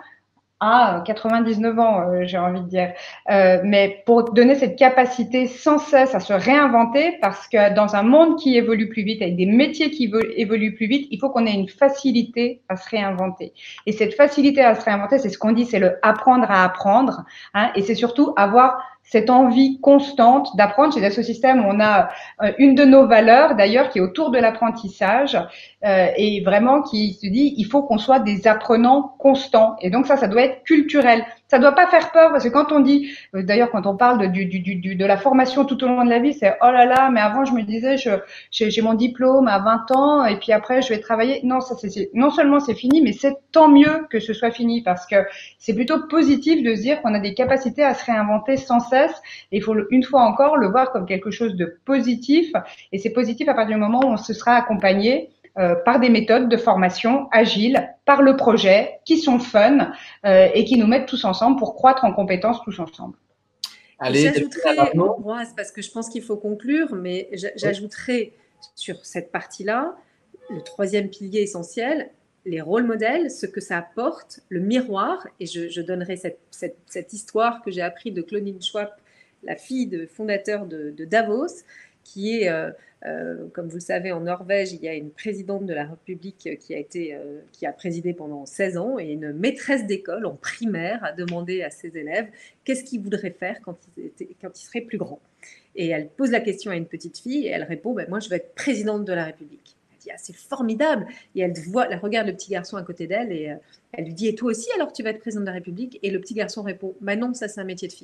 à quatre-vingt-dix-neuf ans, euh, j'ai envie de dire. Euh, mais pour donner cette capacité sans cesse à se réinventer, parce que dans un monde qui évolue plus vite, avec des métiers qui évoluent plus vite, il faut qu'on ait une facilité à se réinventer. Et cette facilité à se réinventer, c'est ce qu'on dit, c'est le apprendre à apprendre, hein, et c'est surtout avoir cette envie constante d'apprendre. Chez Dassault-Systèmes, on a euh, une de nos valeurs, d'ailleurs, qui est autour de l'apprentissage euh, et vraiment qui se dit il faut qu'on soit des apprenants constants. Et donc ça, ça doit être culturel. Ça doit pas faire peur parce que quand on dit, euh, d'ailleurs, quand on parle de, du, du, du, de la formation tout au long de la vie, c'est oh là là, mais avant je me disais, je, j'ai mon diplôme à vingt ans et puis après je vais travailler. Non, ça c'est non seulement c'est fini, mais c'est tant mieux que ce soit fini parce que c'est plutôt positif de se dire qu'on a des capacités à se réinventer sans cesse. Et il faut une fois encore le voir comme quelque chose de positif. Et c'est positif à partir du moment où on se sera accompagné euh, par des méthodes de formation agiles, par le projet, qui sont fun euh, et qui nous mettent tous ensemble pour croître en compétences tous ensemble. J'ajouterais, Ambroise, parce que je pense qu'il faut conclure, mais j'ajouterais sur cette partie-là, le troisième pilier essentiel, les rôles modèles, ce que ça apporte, le miroir, et je, je donnerai cette, cette, cette histoire que j'ai appris de Claudine Schwab, la fille de fondateur de, de Davos, qui est, euh, euh, comme vous le savez, en Norvège, il y a une présidente de la République qui a, été, euh, qui a présidé pendant seize ans, et une maîtresse d'école en primaire a demandé à ses élèves qu'est-ce qu'ils voudraient faire quand ils, étaient, quand ils seraient plus grands. Et elle pose la question à une petite fille et elle répond ben, « moi, je veux être présidente de la République ». Elle dit « ah, c'est formidable ». Et elle, voit, elle regarde le petit garçon à côté d'elle et euh, elle lui dit « et toi aussi, alors tu vas être présidente de la République ?» Et le petit garçon répond « bah non, ça c'est un métier de fille ».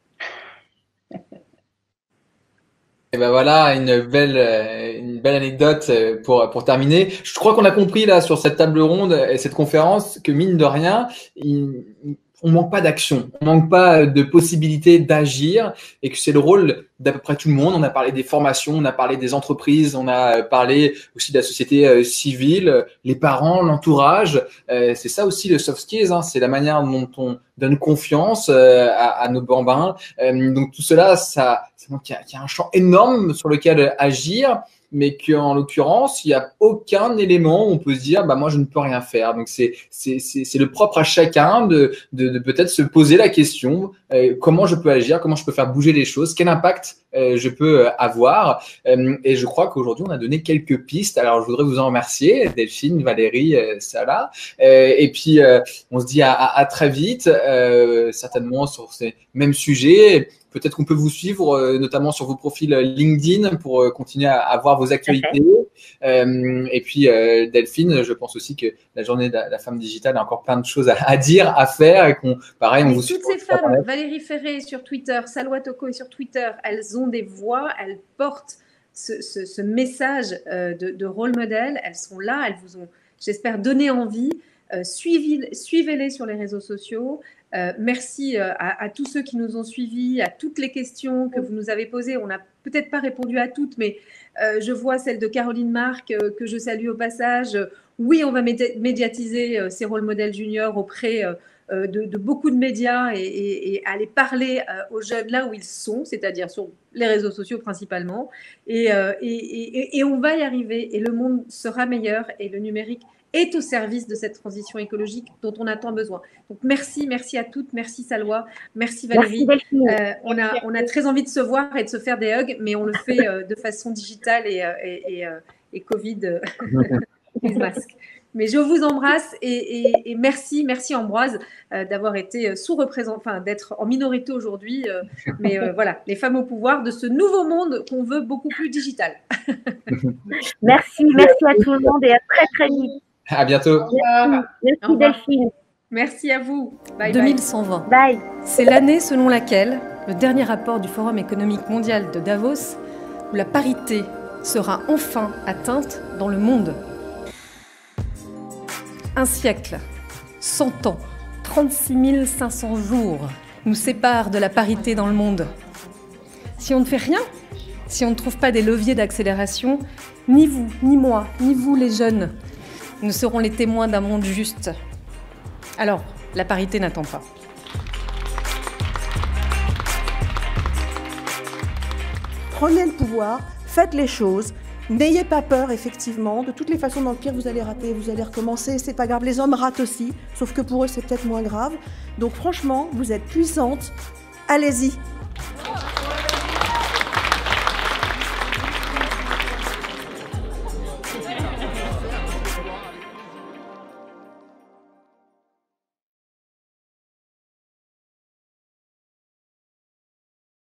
Et ben voilà une belle, une belle anecdote pour, pour terminer. Je crois qu'on a compris là sur cette table ronde et cette conférence que mine de rien, il, on manque pas d'action, on manque pas de possibilités d'agir et que c'est le rôle d'à peu près tout le monde. On a parlé des formations, on a parlé des entreprises, on a parlé aussi de la société civile, les parents, l'entourage. C'est ça aussi le soft skills, hein. C'est la manière dont on donne confiance à, à nos bambins. Donc tout cela, ça, ça montre qu'il y a, qu'il y a un champ énorme sur lequel agir, mais qu'en l'occurrence, il n'y a aucun élément où on peut se dire bah moi je ne peux rien faire. Donc c'est c'est c'est c'est le propre à chacun de de, de peut-être se poser la question euh, comment je peux agir, comment je peux faire bouger les choses, quel impact euh, je peux avoir. Euh, et je crois qu'aujourd'hui on a donné quelques pistes. Alors je voudrais vous en remercier, Delphine, Valérie, euh, Salah. Euh, et puis euh, on se dit à, à, à très vite, euh, certainement sur ces mêmes sujets. Peut-être qu'on peut vous suivre, euh, notamment sur vos profils LinkedIn pour euh, continuer à, à voir vos actualités. Euh, et puis, euh, Delphine, je pense aussi que la journée de la, la femme digitale a encore plein de choses à, à dire, à faire. Et qu'on, pareil, on Mais vous toutes ces femmes, Valérie Ferré sur Twitter, Salwa Toko est sur Twitter, elles ont des voix, elles portent ce, ce, ce message euh, de, de rôle modèle. Elles sont là, elles vous ont, j'espère, donné envie. Euh, suivi, suivez-les sur les réseaux sociaux. Euh, merci euh, à, à tous ceux qui nous ont suivis, à toutes les questions que vous nous avez posées. On n'a peut-être pas répondu à toutes, mais euh, je vois celle de Caroline Marc, euh, que je salue au passage. Oui, on va médi- médiatiser euh, ces rôles modèles juniors auprès euh, de, de beaucoup de médias et, et, et aller parler euh, aux jeunes là où ils sont, c'est-à-dire sur les réseaux sociaux principalement. Et, euh, et, et, et on va y arriver et le monde sera meilleur et le numérique est au service de cette transition écologique dont on a tant besoin. Donc merci, merci à toutes, merci Salwa, merci Valérie. Merci, euh, on, a, on a très envie de se voir et de se faire des hugs, mais on le fait euh, de façon digitale et, et, et, et Covid, euh, les masques. Mais je vous embrasse et, et, et merci, merci Ambroise euh, d'avoir été sous-représenté, enfin d'être en minorité aujourd'hui. Euh, mais euh, voilà, les femmes au pouvoir de ce nouveau monde qu'on veut beaucoup plus digital. Merci, merci à tout le monde et à très très vite. À bientôt. Merci, merci Delphine. Merci à vous. Bye, deux mille cent vingt. Bye. C'est l'année selon laquelle le dernier rapport du Forum économique mondial de Davos, où la parité sera enfin atteinte dans le monde. Un siècle, cent ans, trente-six mille cinq cents jours nous séparent de la parité dans le monde. Si on ne fait rien, si on ne trouve pas des leviers d'accélération, ni vous, ni moi, ni vous les jeunes, nous serons les témoins d'un monde juste. Alors, la parité n'attend pas. Prenez le pouvoir, faites les choses, n'ayez pas peur, effectivement. De toutes les façons, dans le pire, vous allez rater, vous allez recommencer, c'est pas grave. Les hommes ratent aussi, sauf que pour eux, c'est peut-être moins grave. Donc franchement, vous êtes puissante, allez-y.